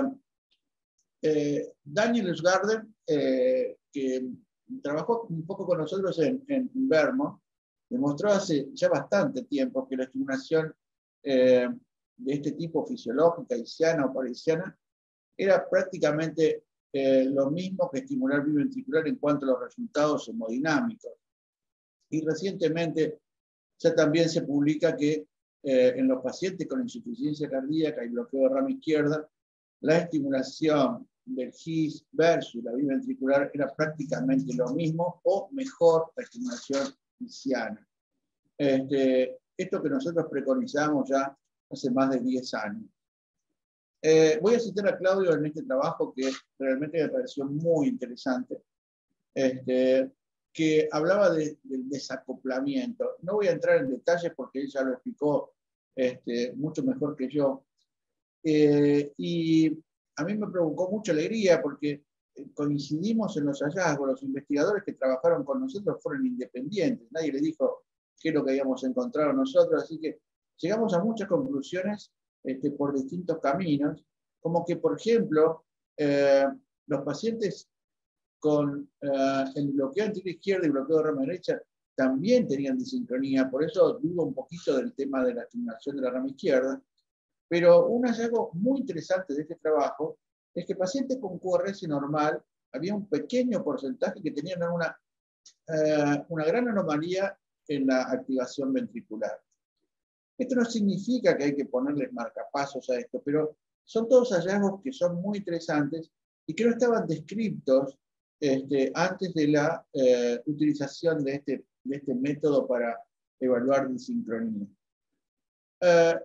eh, Daniel Usgarden, eh, que trabajó un poco con nosotros en, en Vermont, demostró hace ya bastante tiempo que la estimulación eh, de este tipo fisiológica, isquiana o parisiana, era prácticamente eh, lo mismo que estimular biventricular en cuanto a los resultados hemodinámicos. Y recientemente ya también se publica que eh, en los pacientes con insuficiencia cardíaca y bloqueo de rama izquierda, la estimulación del G I S versus la biventricular era prácticamente lo mismo o mejor la estimulación gisiana. Este, esto que nosotros preconizamos ya hace más de diez años. Eh, voy a citar a Claudio en este trabajo que realmente me pareció muy interesante, este, que hablaba de, del desacoplamiento. No voy a entrar en detalles porque él ya lo explicó este, mucho mejor que yo. Eh, y a mí me provocó mucha alegría porque coincidimos en los hallazgos. Los investigadores que trabajaron con nosotros fueron independientes. Nadie les dijo qué es lo que habíamos encontrado nosotros. Así que llegamos a muchas conclusiones este, por distintos caminos. Como que, por ejemplo, eh, los pacientes con eh, el bloqueo anterior izquierdo y bloqueo de rama derecha también tenían disincronía. Por eso dudo un poquito del tema de la estimulación de la rama izquierda. Pero un hallazgo muy interesante de este trabajo es que pacientes con Q R S normal, había un pequeño porcentaje que tenían una, eh, una gran anomalía en la activación ventricular. Esto no significa que hay que ponerles marcapasos a esto, pero son todos hallazgos que son muy interesantes y que no estaban descritos este, antes de la eh, utilización de este, de este método para evaluar disincronía. Eh,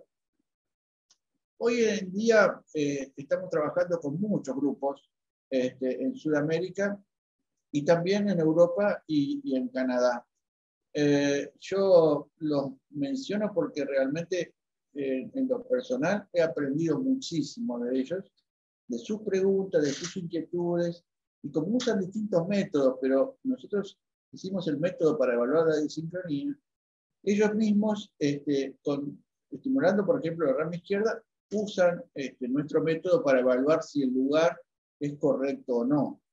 Hoy en día eh, estamos trabajando con muchos grupos este, en Sudamérica y también en Europa y, y en Canadá. Eh, yo los menciono porque realmente eh, en lo personal he aprendido muchísimo de ellos, de sus preguntas, de sus inquietudes, y como usan distintos métodos, pero nosotros hicimos el método para evaluar la disincronía, ellos mismos, este, con, estimulando por ejemplo la rama izquierda, usan este, nuestro método para evaluar si el lugar es correcto o no.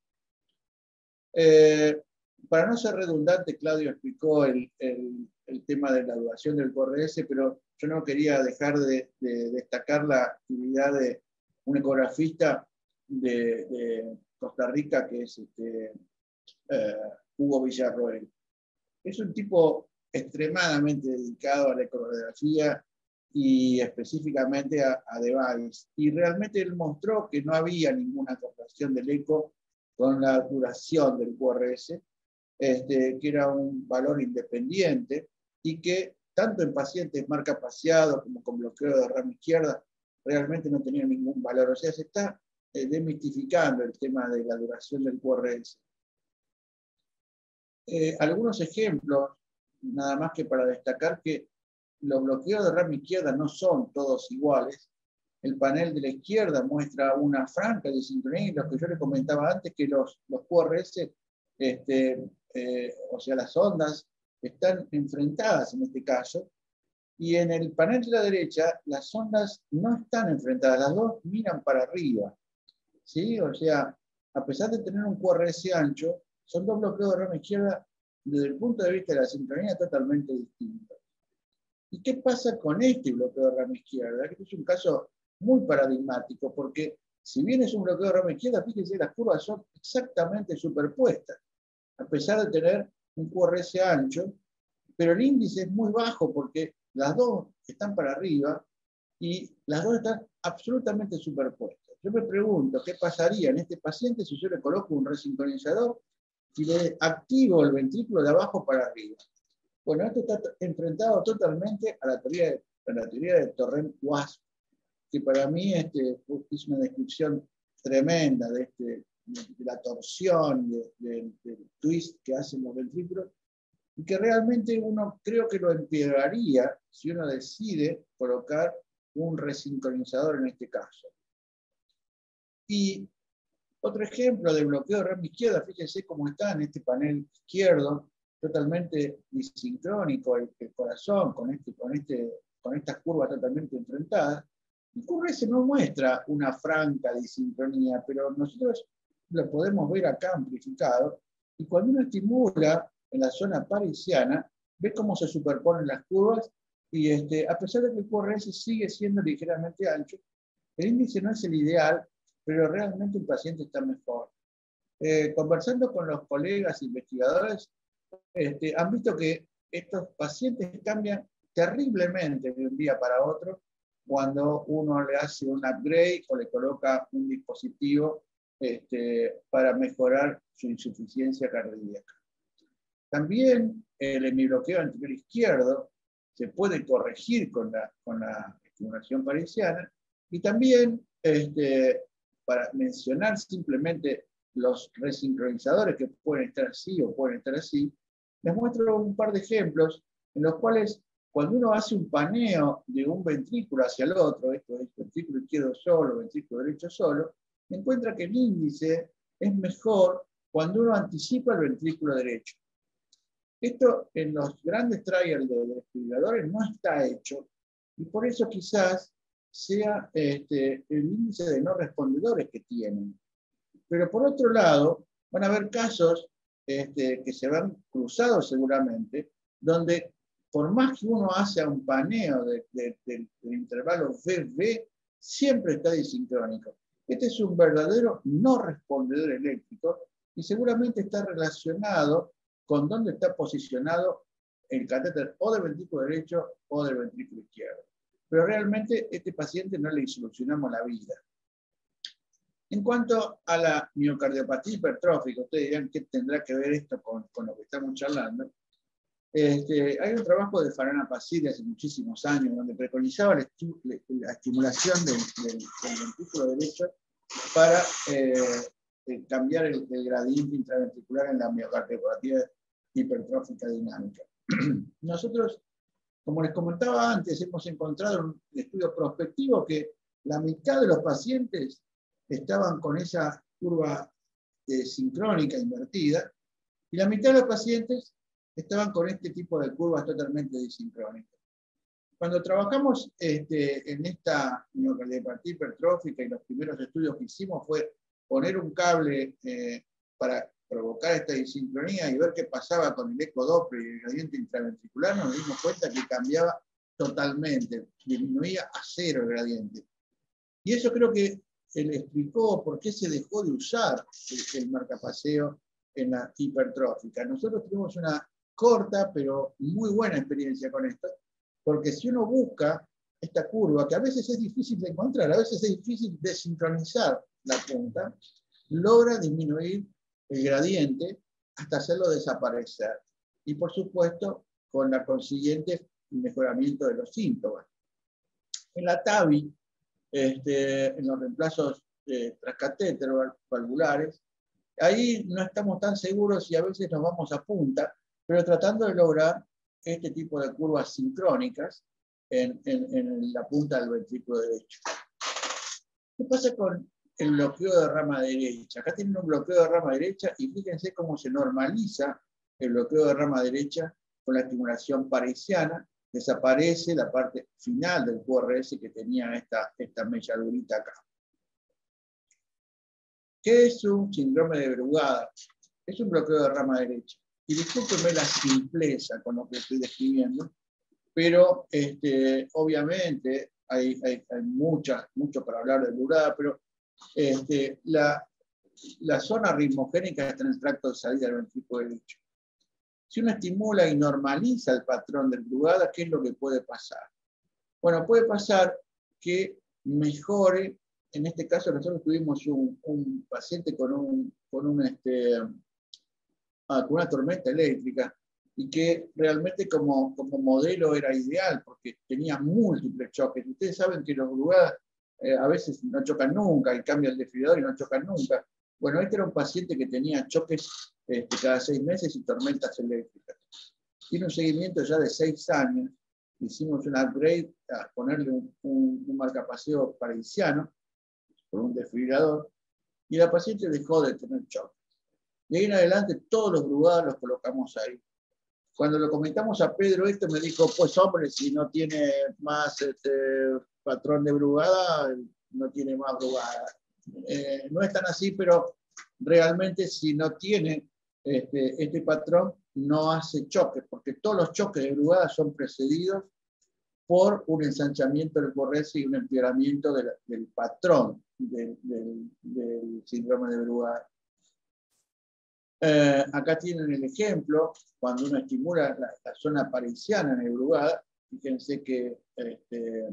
Eh, para no ser redundante, Claudio explicó el, el, el tema de la duración del Q R S, pero yo no quería dejar de, de destacar la actividad de un ecografista de, de Costa Rica, que es este, eh, Hugo Villarroel. Es un tipo extremadamente dedicado a la ecografía y específicamente a, a device. Y realmente él mostró que no había ninguna correlación del eco con la duración del Q R S, este, que era un valor independiente y que tanto en pacientes marcapaseados como con bloqueo de rama izquierda realmente no tenía ningún valor. O sea, se está eh, desmitificando el tema de la duración del Q R S. Eh, algunos ejemplos, nada más que para destacar que los bloqueos de rama izquierda no son todos iguales. El panel de la izquierda muestra una franca disincronía, y lo que yo le comentaba antes, que los, los Q R S, este, eh, o sea, las ondas, están enfrentadas en este caso, y en el panel de la derecha, las ondas no están enfrentadas, las dos miran para arriba. ¿Sí? O sea, a pesar de tener un Q R S ancho, son dos bloqueos de rama izquierda desde el punto de vista de la sincronía totalmente distintos. ¿Y qué pasa con este bloqueo de rama izquierda? Este es un caso muy paradigmático, porque si bien es un bloqueo de rama izquierda, fíjense, las curvas son exactamente superpuestas, a pesar de tener un Q R S ancho, pero el índice es muy bajo porque las dos están para arriba y las dos están absolutamente superpuestas. Yo me pregunto, ¿qué pasaría en este paciente si yo le coloco un resincronizador y le activo el ventrículo de abajo para arriba? Bueno, esto está enfrentado totalmente a la teoría de, a la teoría de Torrent-Wasp, que para mí este, es una descripción tremenda de, este, de la torsión, de, de, del twist que hacen los ventrículos, y que realmente uno creo que lo empeoraría si uno decide colocar un resincronizador en este caso. Y otro ejemplo de bloqueo de rama izquierda, fíjense cómo está en este panel izquierdo, totalmente disincrónico el, el corazón, con, este, con, este, con estas curvas totalmente enfrentadas. El Q R S no muestra una franca disincronía, pero nosotros lo podemos ver acá amplificado, y cuando uno estimula en la zona parisiana, ve cómo se superponen las curvas, y este, a pesar de que el Q R S sigue siendo ligeramente ancho, el índice no es el ideal, pero realmente el paciente está mejor. Eh, conversando con los colegas investigadores, este, han visto que estos pacientes cambian terriblemente de un día para otro cuando uno le hace un upgrade o le coloca un dispositivo este, para mejorar su insuficiencia cardíaca. También el hemibloqueo anterior izquierdo se puede corregir con la, con la estimulación parisiana, y también, este, para mencionar simplemente los resincronizadores que pueden estar así o pueden estar así, les muestro un par de ejemplos en los cuales cuando uno hace un paneo de un ventrículo hacia el otro, esto es ventrículo izquierdo solo, ventrículo derecho solo, encuentra que el índice es mejor cuando uno anticipa el ventrículo derecho. Esto en los grandes trials de desfibriladores no está hecho, y por eso quizás sea este, el índice de no respondedores que tienen. Pero por otro lado, van a haber casos este, que se van cruzados seguramente, donde por más que uno hace un paneo de, de, de, del intervalo V V, siempre está disincrónico. Este es un verdadero no respondedor eléctrico y seguramente está relacionado con dónde está posicionado el catéter o del ventrículo derecho o del ventrículo izquierdo. Pero realmente a este paciente no le solucionamos la vida. En cuanto a la miocardiopatía hipertrófica, ustedes dirán qué tendrá que ver esto con, con lo que estamos charlando. Este, hay un trabajo de Farhana Pasiri hace muchísimos años donde preconizaba la, esti la estimulación del, del, del ventrículo derecho para eh, cambiar el, el gradiente intraventricular en la miocardiopatía hipertrófica dinámica. Nosotros, como les comentaba antes, hemos encontrado un estudio prospectivo que la mitad de los pacientes estaban con esa curva eh, sincrónica invertida y la mitad de los pacientes estaban con este tipo de curvas totalmente disincrónicas. Cuando trabajamos este, en esta miocardiopatía hipertrófica y los primeros estudios que hicimos fue poner un cable eh, para provocar esta disincronía y ver qué pasaba con el ecodoppler y el gradiente intraventricular, nos dimos cuenta que cambiaba totalmente, disminuía a cero el gradiente. Y eso creo que él explicó por qué se dejó de usar el, el marcapaseo en la hipertrófica. Nosotros tuvimos una corta pero muy buena experiencia con esto, porque si uno busca esta curva, que a veces es difícil de encontrar, a veces es difícil de sincronizar la punta, logra disminuir el gradiente hasta hacerlo desaparecer. Y por supuesto, con la consiguiente mejoramiento de los síntomas. En la T A V I, este, en los reemplazos eh, transcatéter valvulares, ahí no estamos tan seguros y a veces nos vamos a punta, pero tratando de lograr este tipo de curvas sincrónicas en, en, en la punta del ventrículo derecho. ¿Qué pasa con el bloqueo de rama derecha? Acá tienen un bloqueo de rama derecha y fíjense cómo se normaliza el bloqueo de rama derecha con la estimulación parisiana. Desaparece la parte final del Q R S que tenía esta, esta melladurita acá. ¿Qué es un síndrome de Brugada? Es un bloqueo de rama derecha. Y discúlpenme la simpleza con lo que estoy describiendo, pero este, obviamente hay, hay, hay mucha, mucho para hablar de Brugada, pero este, la, la zona ritmogénica está en el tracto de salida del ventrículo derecho. Si uno estimula y normaliza el patrón del Brugada, ¿qué es lo que puede pasar? Bueno, puede pasar que mejore. En este caso nosotros tuvimos un, un paciente con, un, con, un, este, ah, con una tormenta eléctrica y que realmente como, como modelo era ideal porque tenía múltiples choques. Ustedes saben que los Brugadas eh, a veces no chocan nunca y cambia el desfibrilador y no chocan nunca. Bueno, este era un paciente que tenía choques este, cada seis meses y tormentas eléctricas. Tiene un seguimiento ya de seis años. Hicimos un upgrade a ponerle un, un, un marcapaseo parisiano por un desfibrilador, y la paciente dejó de tener choque. De ahí en adelante, todos los Brugadas los colocamos ahí. Cuando lo comentamos a Pedro esto, me dijo, pues hombre, si no tiene más este, patrón de Brugada, no tiene más Brugada. Eh, no es tan así, pero realmente si no tiene este, este patrón, no hace choques, porque todos los choques de Brugada son precedidos por un ensanchamiento del Q R S y un empeoramiento del, del patrón del, del, del síndrome de Brugada. Eh, acá tienen el ejemplo, cuando uno estimula la, la zona parisiana en el Brugada, fíjense que este,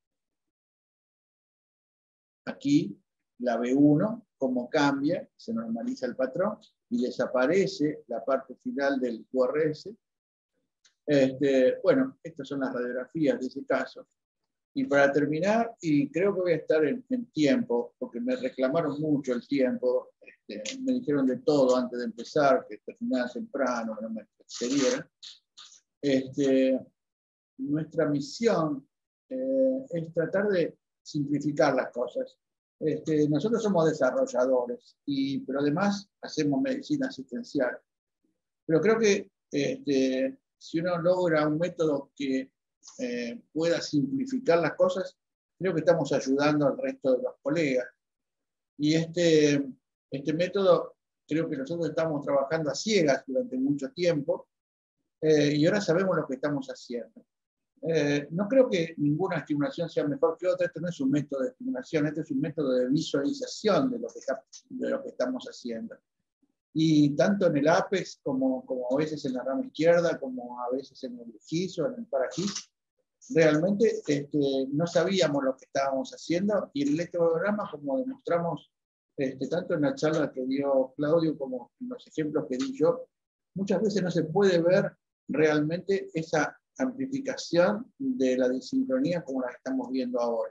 aquí la B uno, cómo cambia, se normaliza el patrón y desaparece la parte final del Q R S. Este, bueno, estas son las radiografías de ese caso. Y para terminar, y creo que voy a estar en, en tiempo, porque me reclamaron mucho el tiempo, este, me dijeron de todo antes de empezar, que terminaba temprano, no me excediera. Este, nuestra misión eh, es tratar de simplificar las cosas. Este, nosotros somos desarrolladores, y, pero además hacemos medicina asistencial. Pero creo que este, si uno logra un método que eh, pueda simplificar las cosas, creo que estamos ayudando al resto de los colegas. Y este, este método, creo que nosotros estamos trabajando a ciegas durante mucho tiempo, eh, y ahora sabemos lo que estamos haciendo. Eh, no creo que ninguna estimulación sea mejor que otra. Este no es un método de estimulación, este es un método de visualización de lo que, está, de lo que estamos haciendo. Y tanto en el APEX, como, como a veces en la rama izquierda, como a veces en el GIS o en el ParaGIS, realmente este, no sabíamos lo que estábamos haciendo, y el electrocardiograma, como demostramos este, tanto en la charla que dio Claudio como en los ejemplos que di yo, muchas veces no se puede ver realmente esa amplificación de la disincronía como la estamos viendo ahora.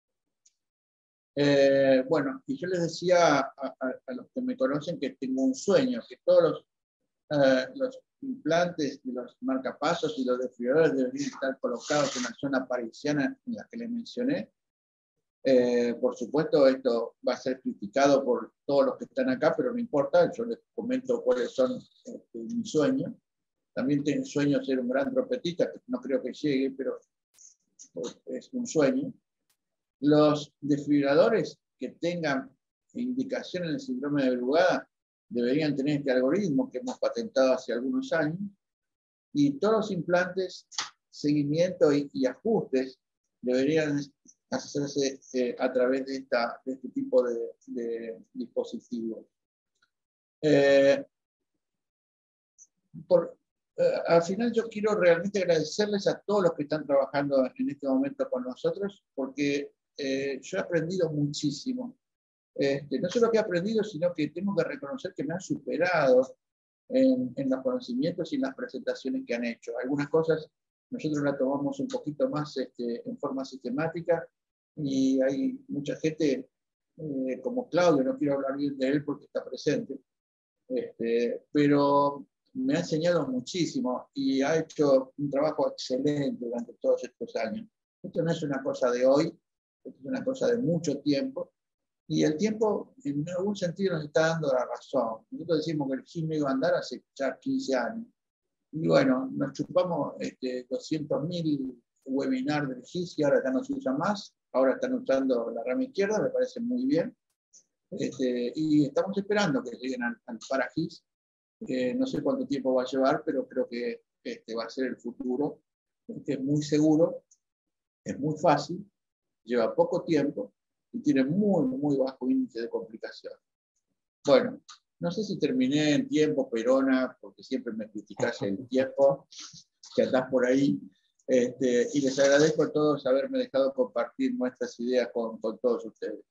Eh, bueno, y yo les decía a, a, a los que me conocen que tengo un sueño, que todos los, eh, los implantes de los marcapasos y los desfibriladores deberían estar colocados en la zona parisiana en la que les mencioné. Eh, por supuesto, esto va a ser criticado por todos los que están acá, pero no importa, yo les comento cuáles son este, mis sueños. También tengo sueño de ser un gran trompetista, que no creo que llegue, pero pues, es un sueño. Los desfibriladores que tengan indicación en el síndrome de Brugada deberían tener este algoritmo que hemos patentado hace algunos años, y todos los implantes, seguimiento y, y ajustes deberían hacerse eh, a través de, esta, de este tipo de, de dispositivos. Eh, por, eh, al final yo quiero realmente agradecerles a todos los que están trabajando en este momento con nosotros, porque eh, yo he aprendido muchísimo. Este, no solo que he aprendido, sino que tengo que reconocer que me han superado en, en los conocimientos y en las presentaciones que han hecho. Algunas cosas nosotros las tomamos un poquito más este, en forma sistemática, y hay mucha gente eh, como Claudio, no quiero hablar bien de él porque está presente, este, pero me ha enseñado muchísimo y ha hecho un trabajo excelente durante todos estos años. Esto no es una cosa de hoy, esto es una cosa de mucho tiempo, y el tiempo en algún sentido nos está dando la razón. Nosotros decimos que el G I S no iba a andar hace ya quince años, y bueno, nos chupamos este, doscientos mil webinars del G I S y ahora ya no se usa más, ahora están usando la rama izquierda, me parece muy bien. Este, y estamos esperando que lleguen al, al ParaGIS. Eh, no sé cuánto tiempo va a llevar, pero creo que este va a ser el futuro. Este es muy seguro, es muy fácil, lleva poco tiempo y tiene muy, muy bajo índice de complicación. Bueno, no sé si terminé en tiempo, Perona, porque siempre me criticás el tiempo, que andás por ahí. Este, y les agradezco a todos haberme dejado compartir nuestras ideas con, con todos ustedes.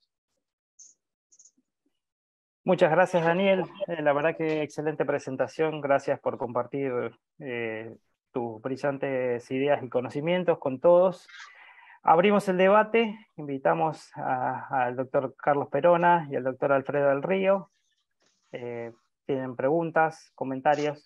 Muchas gracias, Daniel. Eh, la verdad que excelente presentación. Gracias por compartir eh, tus brillantes ideas y conocimientos con todos. Abrimos el debate. Invitamos a, al doctor Carlos Perona y al doctor Alfredo del Río. Eh, ¿Tienen preguntas, comentarios?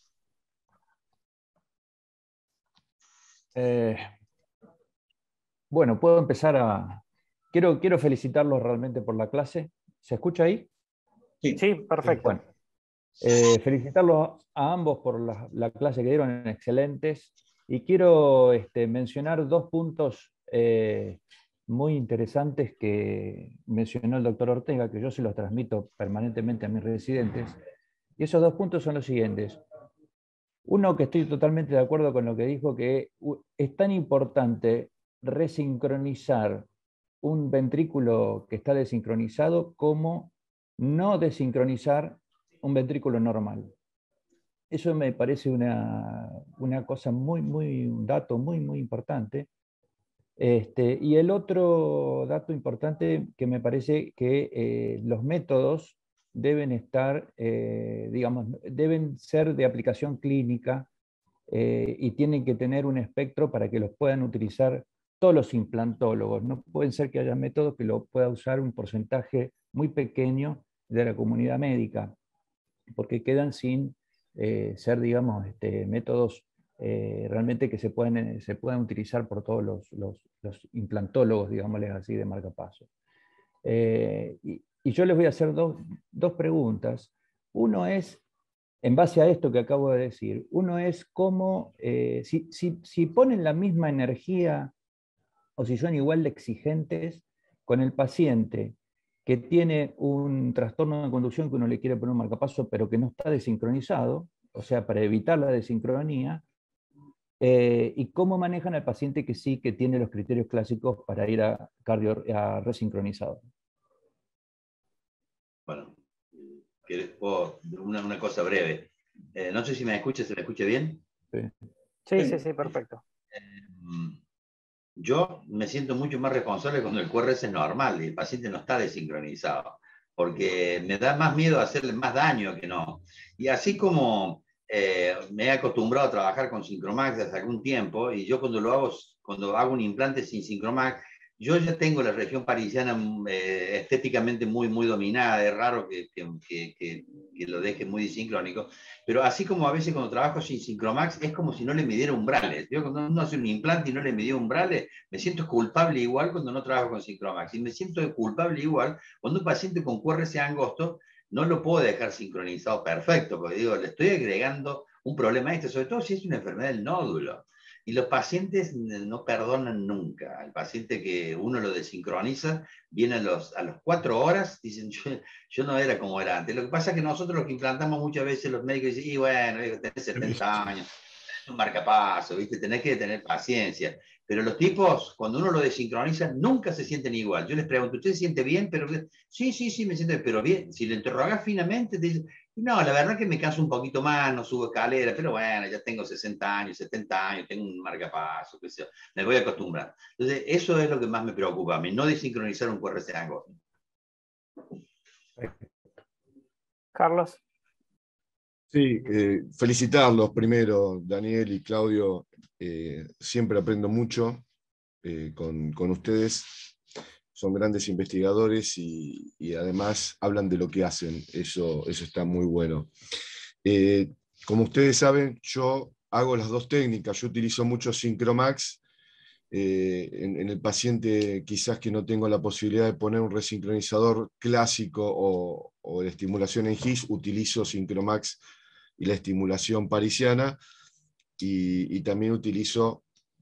Eh, bueno, puedo empezar a... Quiero, quiero felicitarlos realmente por la clase. ¿Se escucha ahí? Sí, sí, perfecto. Bueno, eh, felicitarlos a ambos por la, la clase que dieron, excelentes. Y quiero este, mencionar dos puntos eh, muy interesantes que mencionó el doctor Ortega, que yo se los transmito permanentemente a mis residentes. Y esos dos puntos son los siguientes. Uno, que estoy totalmente de acuerdo con lo que dijo, que es tan importante resincronizar un ventrículo que está desincronizado como no desincronizar un ventrículo normal. Eso me parece una, una cosa muy, muy, un dato muy, muy importante. Este, y el otro dato importante que me parece que eh, los métodos deben estar, eh, digamos, deben ser de aplicación clínica eh, y tienen que tener un espectro para que los puedan utilizar todos los implantólogos. No pueden ser que haya métodos que lo pueda usar un porcentaje muy pequeño de la comunidad médica, porque quedan sin eh, ser, digamos, este, métodos eh, realmente que se pueden, se puedan utilizar por todos los, los, los implantólogos, digámosles así, de marcapaso. Eh, y, y yo les voy a hacer dos, dos preguntas. Uno es, en base a esto que acabo de decir, uno es cómo, eh, si, si, si ponen la misma energía o si son igual de exigentes con el paciente que tiene un trastorno de conducción que uno le quiere poner un marcapaso pero que no está desincronizado, o sea, para evitar la desincronía, eh, y cómo manejan al paciente que sí, que tiene los criterios clásicos para ir a, cardio, a resincronizado. Bueno, puedo, una, una cosa breve. Eh, no sé si me escucha, ¿se me escucha bien? Sí, sí, sí, sí, perfecto. Eh, yo me siento mucho más responsable cuando el Q R S es normal y el paciente no está desincronizado, porque me da más miedo hacerle más daño que no. Y así como eh, me he acostumbrado a trabajar con Syncromax desde algún tiempo, y yo cuando lo hago, cuando hago un implante sin Syncromax, yo ya tengo la región parisiana eh, estéticamente muy, muy dominada, es raro que, que, que, que lo deje muy disincrónico, pero así como a veces cuando trabajo sin Syncromax es como si no le midiera umbrales. Yo cuando uno hace un implante y no le midió umbrales, me siento culpable igual cuando no trabajo con Syncromax, y me siento culpable igual cuando un paciente con Q R S angosto no lo puedo dejar sincronizado perfecto, porque digo, le estoy agregando un problema a este, sobre todo si es una enfermedad del nódulo. Y los pacientes no perdonan nunca. El paciente que uno lo desincroniza, viene a los, a los cuatro horas, dicen, yo, yo no era como era antes. Lo que pasa es que nosotros los que implantamos muchas veces, los médicos dicen, y bueno, tenés setenta años, tenés un marcapaso, ¿viste? Tenés que tener paciencia. Pero los tipos, cuando uno lo desincroniza, nunca se sienten igual. Yo les pregunto, ¿usted se siente bien? Pero sí, sí, sí, me siento bien, pero bien. Si le interrogás finamente, te dicen, no, la verdad que me canso un poquito más, no subo escalera, pero bueno, ya tengo sesenta años, setenta años, tengo un marcapaso, qué sé yo, me voy a acostumbrar. Entonces, eso es lo que más me preocupa a mí, no desincronizar un Q R S angosto. Carlos. Sí, eh, felicitarlos primero, Daniel y Claudio. Eh, siempre aprendo mucho eh, con, con ustedes. Son grandes investigadores y, y además hablan de lo que hacen. Eso, eso está muy bueno. Eh, como ustedes saben, yo hago las dos técnicas. Yo utilizo mucho Syncromax. Eh, en, en el paciente quizás que no tengo la posibilidad de poner un resincronizador clásico o, o de estimulación en G I S, utilizo Syncromax y la estimulación parisiana, y, y también utilizo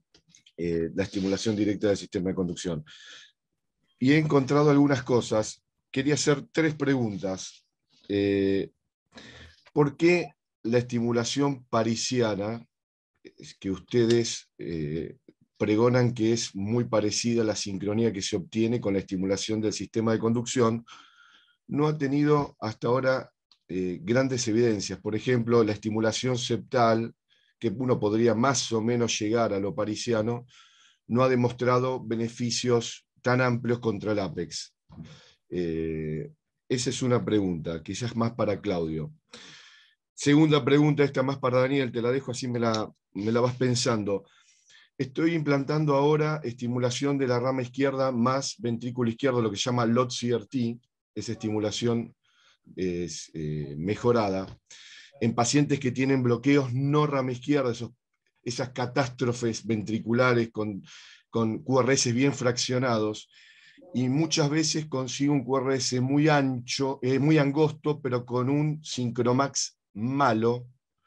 eh, la estimulación directa del sistema de conducción. Y he encontrado algunas cosas. Quería hacer tres preguntas. Eh, ¿Por qué la estimulación parisiana, que ustedes eh, pregonan que es muy parecida a la sincronía que se obtiene con la estimulación del sistema de conducción, no ha tenido hasta ahora eh, grandes evidencias? Por ejemplo, la estimulación septal, que uno podría más o menos llegar a lo parisiano, no ha demostrado beneficios tan amplios contra el ápex. Eh, esa es una pregunta, quizás más para Claudio. Segunda pregunta, esta más para Daniel, te la dejo así me la, me la vas pensando. Estoy implantando ahora estimulación de la rama izquierda más ventrículo izquierdo, lo que se llama L O T C R T, esa estimulación es, eh, mejorada, en pacientes que tienen bloqueos no rama izquierda, esos, esas catástrofes ventriculares con, con Q R S bien fraccionados, y muchas veces consigo un Q R S muy ancho, eh, muy angosto, pero con un Syncromax malo,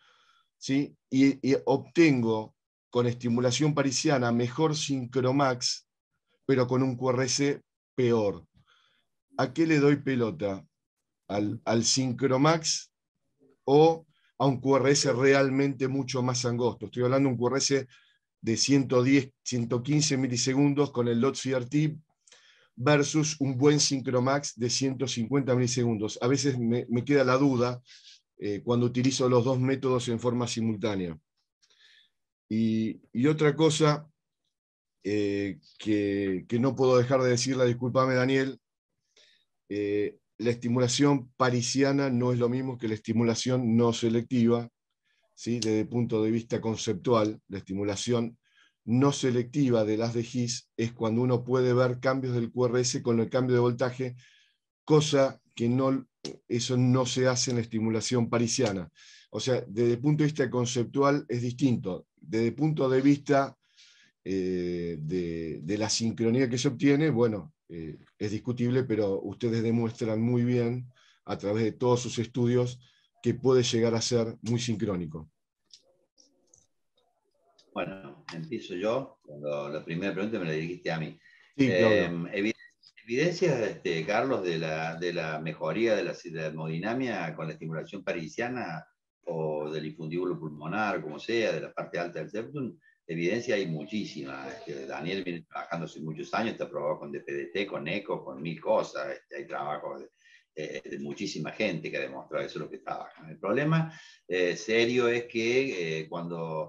¿sí? y, y obtengo con estimulación parisiana mejor Syncromax, pero con un Q R S peor. ¿A qué le doy pelota? ¿Al, al Syncromax o a un Q R S realmente mucho más angosto. Estoy hablando de un Q R S de ciento diez, ciento quince milisegundos con el L O T C R T versus un buen Syncromax de ciento cincuenta milisegundos. A veces me, me queda la duda eh, cuando utilizo los dos métodos en forma simultánea. Y, y otra cosa eh, que, que no puedo dejar de decirla, discúlpame Daniel, eh, la estimulación parisiana no es lo mismo que la estimulación no selectiva, ¿sí? Desde el punto de vista conceptual. La estimulación no selectiva de las de His es cuando uno puede ver cambios del Q R S con el cambio de voltaje, cosa que no, eso no se hace en la estimulación parisiana. O sea, desde el punto de vista conceptual es distinto. Desde el punto de vista eh, de, de la sincronía que se obtiene, bueno, eh, es discutible, pero ustedes demuestran muy bien, a través de todos sus estudios, que puede llegar a ser muy sincrónico. Bueno, empiezo yo. Cuando la primera pregunta me la dirigiste a mí. Sí, Eh, Claudio. evidencias, este, Carlos, de la, de la mejoría de la, de la hemodinamia con la estimulación parisiana o del infundíbulo pulmonar, como sea, de la parte alta del septum, evidencia hay muchísima. Este, Daniel viene trabajando hace muchos años, está probado con D P D T, con ECO, con mil cosas. Este, hay trabajos de, eh, de muchísima gente que ha demostrado eso es lo que trabajan. El problema eh, serio es que eh, cuando...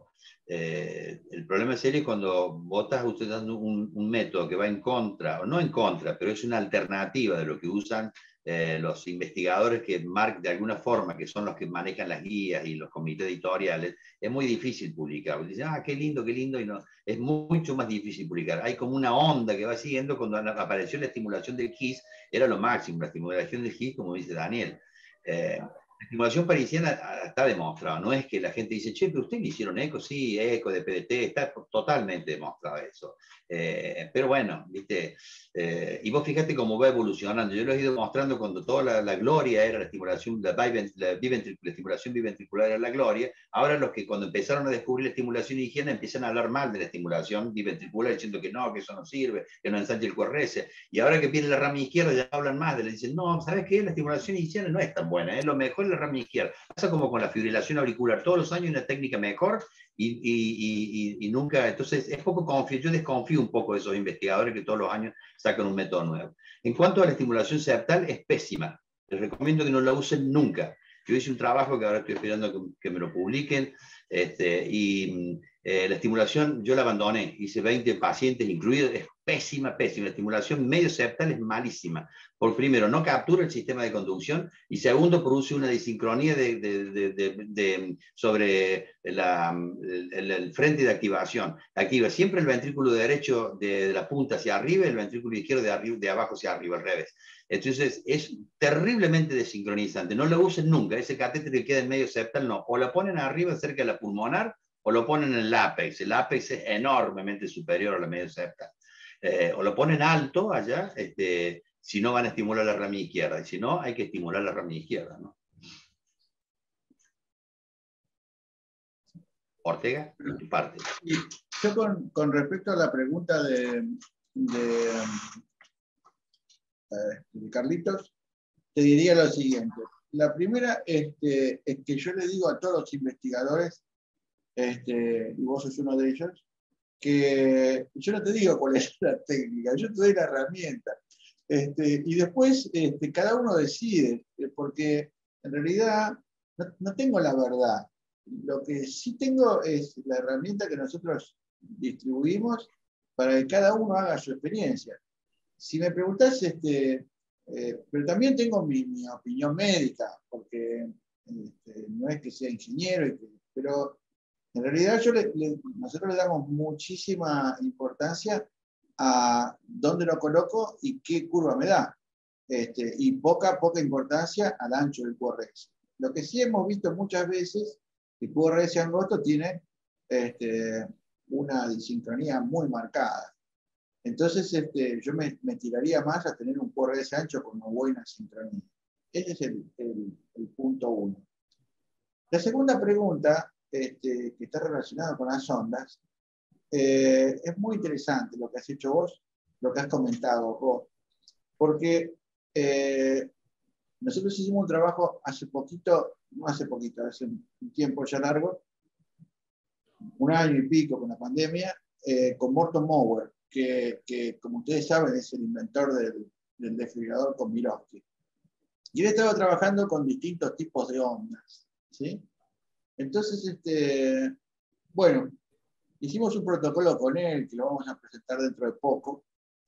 Eh, el problema serio es cuando vos estás utilizando un, un método que va en contra, o no en contra, pero es una alternativa de lo que usan eh, los investigadores que marcan de alguna forma, que son los que manejan las guías y los comités editoriales. Es muy difícil publicar. Dicen, ah, qué lindo, qué lindo, y no, es mucho más difícil publicar. Hay como una onda que va siguiendo. Cuando apareció la estimulación del His, era lo máximo, la estimulación del His, como dice Daniel. Eh, La estimulación parisiana está demostrado. No es que la gente dice, che, pero ustedes le hicieron eco, sí, eco de P D T, está totalmente demostrado eso. Eh, pero bueno, viste, eh, y vos fíjate cómo va evolucionando. Yo lo he ido mostrando cuando toda la, la gloria era la estimulación, la, bivent, la, biventri, la estimulación biventricular era la gloria. Ahora los que cuando empezaron a descubrir la estimulación higiene empiezan a hablar mal de la estimulación biventricular, diciendo que no, que eso no sirve, que no ensancha el Q R S. Y ahora que viene la rama izquierda ya hablan más de le dicen, no, ¿sabes qué? La estimulación higiene no es tan buena, es lo mejor la rama izquierda. Pasa como con la fibrilación auricular, todos los años hay una técnica mejor y, y, y, y nunca, entonces es poco confío, yo desconfío un poco de esos investigadores que todos los años sacan un método nuevo. En cuanto a la estimulación septal, es pésima, les recomiendo que no la usen nunca. Yo hice un trabajo que ahora estoy esperando que, que me lo publiquen, este, y eh, la estimulación yo la abandoné, hice veinte pacientes incluidos, es pésima, pésima. La estimulación medio septal es malísima. Por primero, no captura el sistema de conducción, y segundo, produce una disincronía de, de, de, de, de, sobre la, el, el frente de activación. Activa siempre el ventrículo derecho de, de la punta hacia arriba y el ventrículo izquierdo de, arriba, de abajo hacia arriba, al revés. Entonces, es terriblemente desincronizante. No lo usen nunca. Ese catéter que queda en medio septal, no. O lo ponen arriba cerca de la pulmonar, o lo ponen en el ápex. El ápex es enormemente superior a la medio septal. Eh, o lo ponen alto allá, este, si no van a estimular la rama izquierda. Y si no, hay que estimular la rama izquierda, ¿no? Ortega, tu parte. Y yo con, con respecto a la pregunta de, de, de Carlitos, te diría lo siguiente. La primera este, es que yo le digo a todos los investigadores, este, y vos sos uno de ellos, que yo no te digo cuál es la técnica, yo te doy la herramienta. Este, y después este, cada uno decide, porque en realidad no, no tengo la verdad. Lo que sí tengo es la herramienta que nosotros distribuimos para que cada uno haga su experiencia. Si me preguntás, este, eh, pero también tengo mi, mi opinión médica, porque este, no es que sea ingeniero, y que, pero en realidad yo le, le, nosotros le damos muchísima importancia a dónde lo coloco y qué curva me da. Este, y poca, poca importancia al ancho del Q R S. Lo que sí hemos visto muchas veces, el Q R S angosto tiene este, una disincronía muy marcada. Entonces este, yo me, me tiraría más a tener un Q R S ancho con una buena sincronía. Ese es el, el, el punto uno. La segunda pregunta, este, que está relacionada con las ondas, eh, es muy interesante lo que has hecho vos, lo que has comentado vos, porque eh, nosotros hicimos un trabajo hace poquito, no hace poquito, hace un tiempo ya largo, un año y pico con la pandemia, eh, con Morton Mower, que, que como ustedes saben es el inventor del, del desfibrilador con Mirovsky. Y él estaba trabajando con distintos tipos de ondas, ¿sí? Entonces, este, bueno, hicimos un protocolo con él, que lo vamos a presentar dentro de poco,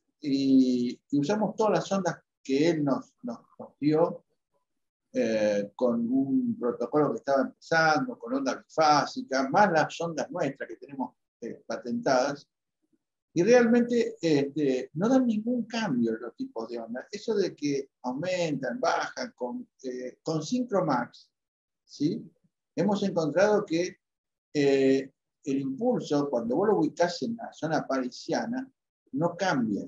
y, y usamos todas las ondas que él nos, nos, nos dio, eh, con un protocolo que estaba empezando, con ondas bifásicas, más las ondas nuestras que tenemos eh, patentadas, y realmente este, no dan ningún cambio en los tipos de ondas. Eso de que aumentan, bajan, con, eh, con Synchromax, ¿sí? Hemos encontrado que eh, el impulso, cuando vos lo ubicás en la zona parisiana, no cambia.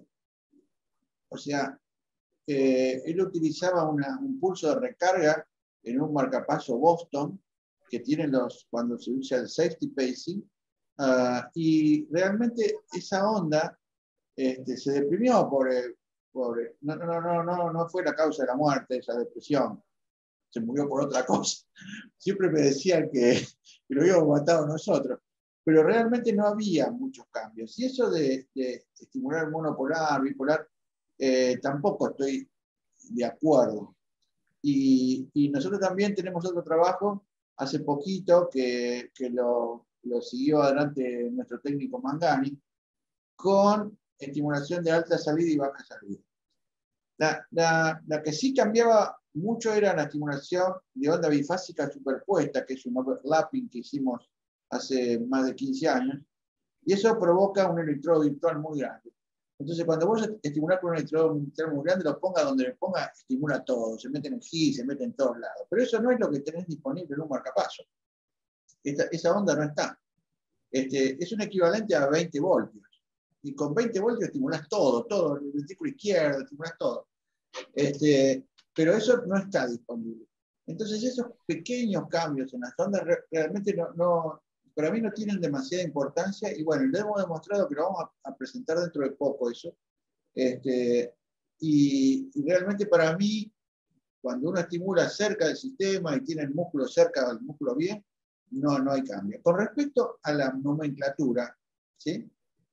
O sea, eh, él utilizaba una, un pulso de recarga en un marcapaso Boston, que tienen los, cuando se usa el safety pacing, uh, y realmente esa onda este, se deprimió por, eh, por no, no, no, no, no fue la causa de la muerte, esa depresión, se murió por otra cosa. Siempre me decían que, que lo habíamos matado nosotros, pero realmente no había muchos cambios. Y eso de, de estimular monopolar, bipolar, eh, tampoco estoy de acuerdo. Y, y nosotros también tenemos otro trabajo hace poquito que, que lo, lo siguió adelante nuestro técnico Mangani, con estimulación de alta salida y baja salida. La, la, la que sí cambiaba mucho era la estimulación de onda bifásica superpuesta, que es un overlapping que hicimos hace más de quince años, y eso provoca un electrodo virtual muy grande. Entonces, cuando vos estimulás con un electrodo virtual muy grande, lo ponga donde lo ponga, estimula todo, se mete en el G I, se mete en todos lados. Pero eso no es lo que tenés disponible en un marcapaso. Esta, esa onda no está. Este, es un equivalente a veinte voltios. Y con veinte voltios estimulás todo, todo, el ventrículo izquierdo, estimulás todo. Este, pero eso no está disponible. Entonces, esos pequeños cambios en las ondas realmente no, no, para mí no tienen demasiada importancia, y bueno, le hemos demostrado que lo vamos a, a presentar dentro de poco eso. Este, y, y realmente para mí, cuando uno estimula cerca del sistema y tiene el músculo cerca del músculo bien, no, no hay cambio. Con respecto a la nomenclatura, ¿sí?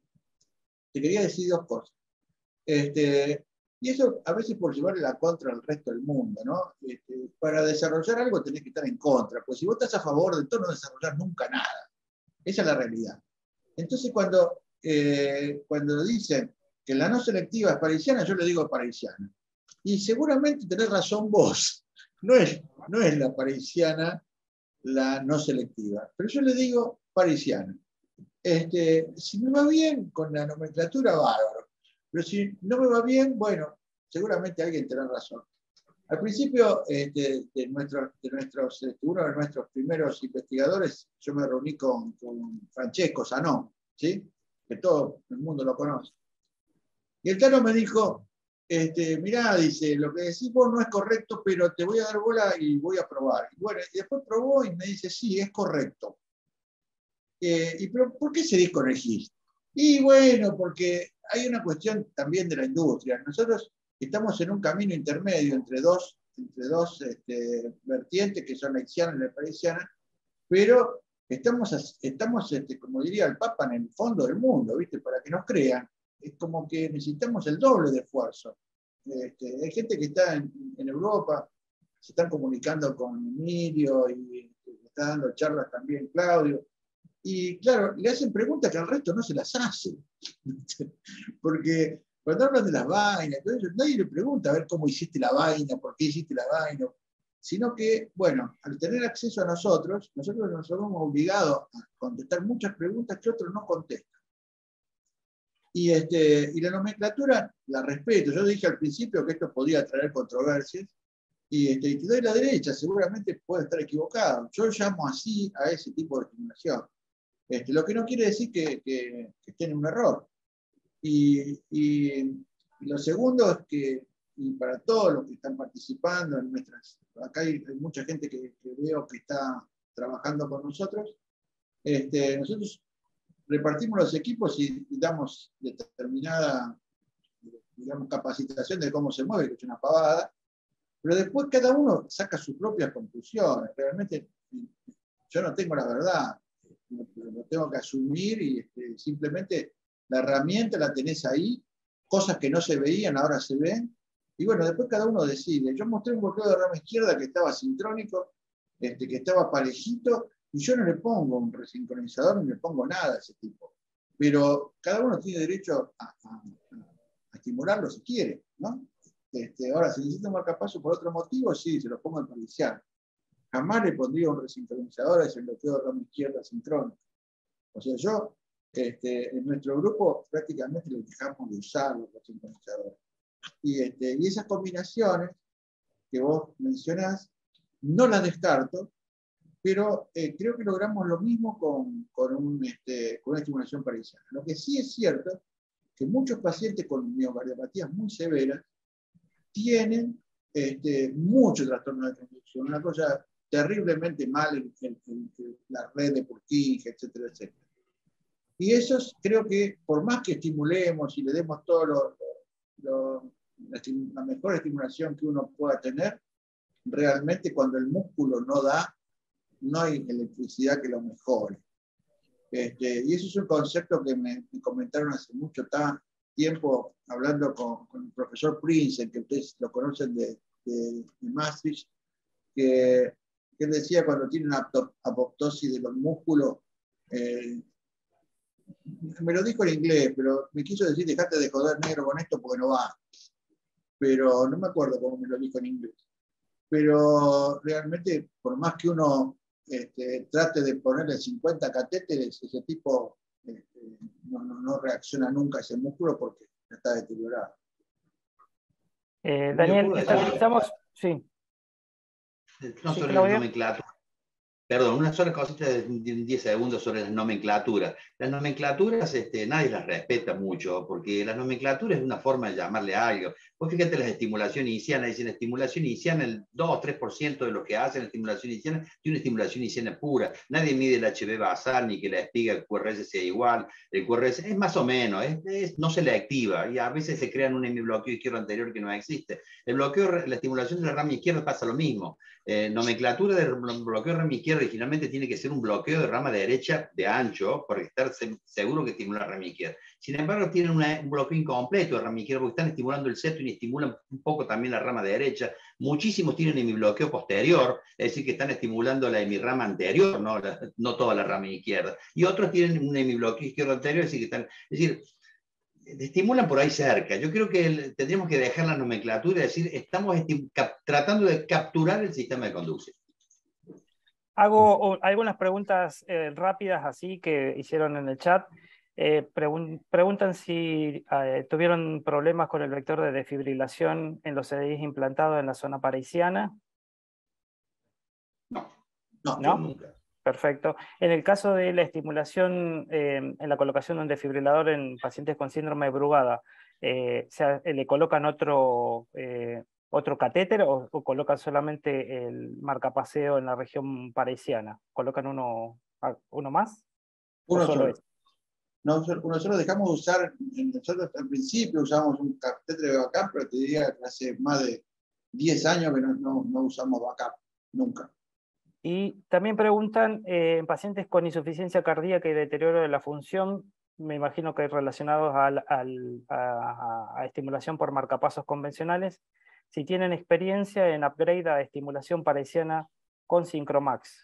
Te quería decir dos cosas. Este, y eso a veces por llevarle la contra al resto del mundo, ¿no? Este, para desarrollar algo tenés que estar en contra, pues si vos estás a favor de todo no desarrollás nunca nada. Esa es la realidad. Entonces cuando, eh, cuando dicen que la no selectiva es parisiana, yo le digo parisiana. Y seguramente tenés razón vos. No es, no es la parisiana la no selectiva, pero yo le digo parisiana. Este, si me va bien con la nomenclatura, bárbaro. Pero si no me va bien, bueno, seguramente alguien tendrá razón. Al principio, este, de, nuestro, de nuestros, este, uno de nuestros primeros investigadores, yo me reuní con, con Francesco Sanó, ¿sí? Que todo el mundo lo conoce. Y el Tano me dijo, este, mirá, dice, lo que decís vos no es correcto, pero te voy a dar bola y voy a probar. Y bueno, y después probó y me dice, sí, es correcto. Eh, ¿Y pero por qué seguís con el G I S? Y bueno, porque hay una cuestión también de la industria. Nosotros estamos en un camino intermedio entre dos, entre dos este, vertientes, que son la haitiana y la parisiana, pero estamos, estamos este, como diría el Papa, en el fondo del mundo, ¿viste? Para que nos crean. Es como que necesitamos el doble de esfuerzo. Este, hay gente que está en, en Europa, se están comunicando con Emilio y está dando charlas también Claudio. Y claro, le hacen preguntas que al resto no se las hace. Porque cuando hablan de las vainas, entonces, nadie le pregunta a ver cómo hiciste la vaina, por qué hiciste la vaina, sino que, bueno, al tener acceso a nosotros, nosotros nos hemos obligado a contestar muchas preguntas que otros no contestan. Y, este, y la nomenclatura la respeto. Yo dije al principio que esto podía traer controversias, y, este, y te doy la derecha, seguramente puede estar equivocado. Yo llamo así a ese tipo de estimulación. Este, lo que no quiere decir que, que, que esté en un error. Y, y, y lo segundo es que, y para todos los que están participando en nuestras, acá hay, hay mucha gente que, que veo que está trabajando con nosotros, este, nosotros repartimos los equipos y, y damos determinada, digamos, capacitación de cómo se mueve, que es una pavada, Pero después cada uno saca sus propias conclusiones. Realmente yo no tengo la verdad, lo, lo tengo que asumir y este, simplemente la herramienta la tenés ahí, cosas que no se veían ahora se ven, y bueno, después cada uno decide. Yo mostré un bloqueo de rama izquierda que estaba sincrónico, este, que estaba parejito, y yo no le pongo un resincronizador ni le pongo nada a ese tipo. Pero cada uno tiene derecho a, a, a estimularlo si quiere, ¿no? Este, ahora, si necesita un marcapaso por otro motivo, sí, se lo pongo al policial. Jamás le pondría un resincronizador a ese bloqueo de rama izquierda sincrónico. O sea, yo, este, en nuestro grupo, prácticamente le dejamos de usar los resincronizadores. Y, este, y esas combinaciones que vos mencionás, no las descarto, pero eh, creo que logramos lo mismo con, con, un, este, con una estimulación parisiana. Lo que sí es cierto que muchos pacientes con miocardiopatías muy severas tienen este, mucho trastorno de transducción, una cosa terriblemente mal en, en, en la red de Purkinje, etcétera, etcétera. Y esos creo que por más que estimulemos y le demos todo lo, lo, la, la mejor estimulación que uno pueda tener, realmente cuando el músculo no da, no hay electricidad que lo mejore. Este, y eso es un concepto que me, me comentaron hace mucho tiempo, hablando con, con el profesor Prince, que ustedes lo conocen de, de, de Maastricht, que, que él decía cuando tiene una apoptosis de los músculos, eh, me lo dijo en inglés, pero me quiso decir, dejate de joder negro con esto porque no va. Pero no me acuerdo cómo me lo dijo en inglés. Pero realmente, por más que uno este, trate de ponerle cincuenta catéteres, ese tipo este, no, no, no reacciona nunca a ese músculo porque está deteriorado. Eh, Daniel, estamos... Sí. No sí, sobre Claudio. la nomenclatura. Perdón, una sola cosita de diez segundos sobre las nomenclaturas. Las nomenclaturas este, nadie las respeta mucho, porque las nomenclaturas es una forma de llamarle a algo. Vos fíjate las estimulaciones inicianas, dicen estimulación iniciana, el dos o tres por ciento de lo que hacen la estimulación iniciana tiene una estimulación iniciana pura. Nadie mide el H B basal, ni que la espiga el Q R S sea igual. El Q R S es más o menos, es, es, no se le activa, y a veces se crean un hemibloqueo izquierdo anterior que no existe. El bloqueo, la estimulación de la rama izquierda pasa lo mismo. Eh, nomenclatura de bloqueo de rama izquierda originalmente tiene que ser un bloqueo de rama derecha de ancho, porque estar seguro que estimula la rama izquierda. Sin embargo, tienen una, un bloqueo incompleto de rama izquierda, porque están estimulando el septo y estimulan un poco también la rama derecha. Muchísimos tienen hemibloqueo posterior, es decir, que están estimulando la hemirrama anterior, no, la, no toda la rama izquierda. Y otros tienen un hemibloqueo izquierdo anterior, es decir, que están... Es decir, estimulan por ahí cerca. Yo creo que el, tendríamos que dejar la nomenclatura y decir, estamos tratando de capturar el sistema de conducción. Hago algunas preguntas eh, rápidas así que hicieron en el chat. Eh, pregun preguntan si eh, tuvieron problemas con el vector de desfibrilación en los C D Is implantados en la zona parisiana. No, no, ¿No? nunca. Perfecto. En el caso de la estimulación eh, en la colocación de un desfibrilador en pacientes con síndrome de Brugada, eh, ¿se, ¿le colocan otro, eh, otro catéter o, o colocan solamente el marcapaseo en la región parisiana? ¿Colocan uno, uno más? Uno ¿O solo solo. es? No, nosotros dejamos de usar, nosotros al principio usamos un catéter de backup, pero te diría que hace más de diez años que no, no, no usamos backup, nunca. Y también preguntan, eh, en pacientes con insuficiencia cardíaca y deterioro de la función, me imagino que relacionados al, al, a, a estimulación por marcapasos convencionales, si tienen experiencia en upgrade a estimulación parisiana con Syncromax.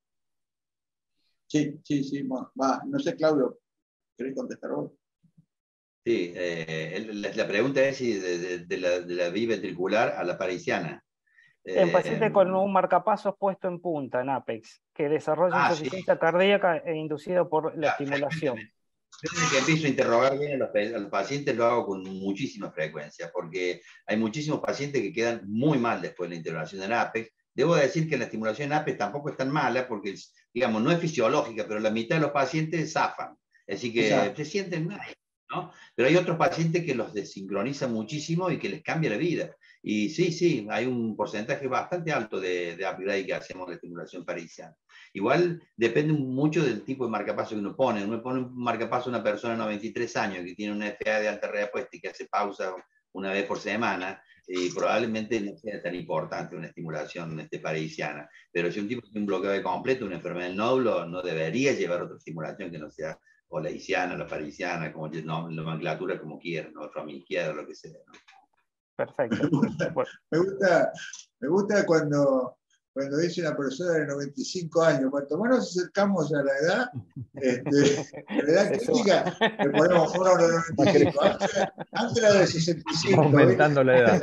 Sí, sí, sí, va, va. No sé, Claudio, ¿querés contestar vos? Sí, eh, la, la pregunta es si de, de, de la, de la biventricular a la parisiana. En pacientes Eh, con un marcapasos puesto en punta, en Apex, que desarrolla ah, insuficiencia sí. cardíaca e inducido por la Ya, estimulación. Desde que empiezo a interrogar bien a los, a los pacientes lo hago con muchísima frecuencia, porque hay muchísimos pacientes que quedan muy mal después de la intervención en Apex. Debo decir que la estimulación en Apex tampoco es tan mala, porque, digamos, no es fisiológica, pero la mitad de los pacientes zafan. Así que Exacto. se sienten mal, ¿no? Pero hay otros pacientes que los desincronizan muchísimo y que les cambia la vida. Y sí, sí, hay un porcentaje bastante alto de, de upgrade que hacemos de estimulación parisiana. Igual depende mucho del tipo de marcapaso que uno pone. Uno pone un marcapaso a una persona de noventa y tres años que tiene una F A de alta respuesta y que hace pausa una vez por semana, y probablemente no sea tan importante una estimulación este, parisiana. Pero si un tipo tiene un bloqueo de completo, una enfermedad del nódulo, no debería llevar otra estimulación que no sea o la isiana, la parisiana, como no, nomenclatura como quieran, ¿no? Roma izquierda, lo que sea, ¿no? Perfecto. Bueno. Me gusta, me gusta cuando, cuando dice una persona de noventa y cinco años, cuanto más nos acercamos a la edad, este, a la edad crítica, le ponemos ahora a los noventa y cinco. Antes, antes era de sesenta y cinco. Aumentando la edad.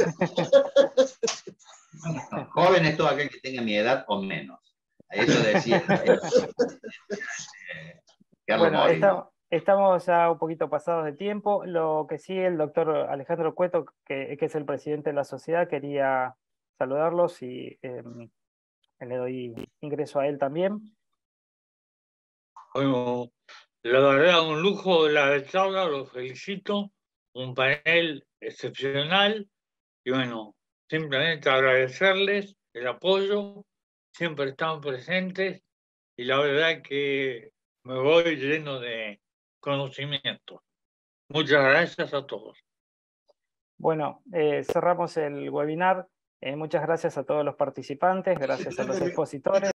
No, no, joven es todo aquel que tenga mi edad o menos. Eso decía. eh, Carlos Bueno, Molina. está, estamos ya un poquito pasados de tiempo. Lo que sí, el doctor Alejandro Cueto, que, que es el presidente de la sociedad, quería saludarlos y eh, le doy ingreso a él también. Bueno, la verdad, un lujo la charla, los felicito, un panel excepcional y bueno, simplemente agradecerles el apoyo, siempre están presentes y la verdad que me voy lleno de conocimiento. Muchas gracias a todos. Bueno, eh, cerramos el webinar. Eh, muchas gracias a todos los participantes, gracias a los expositores.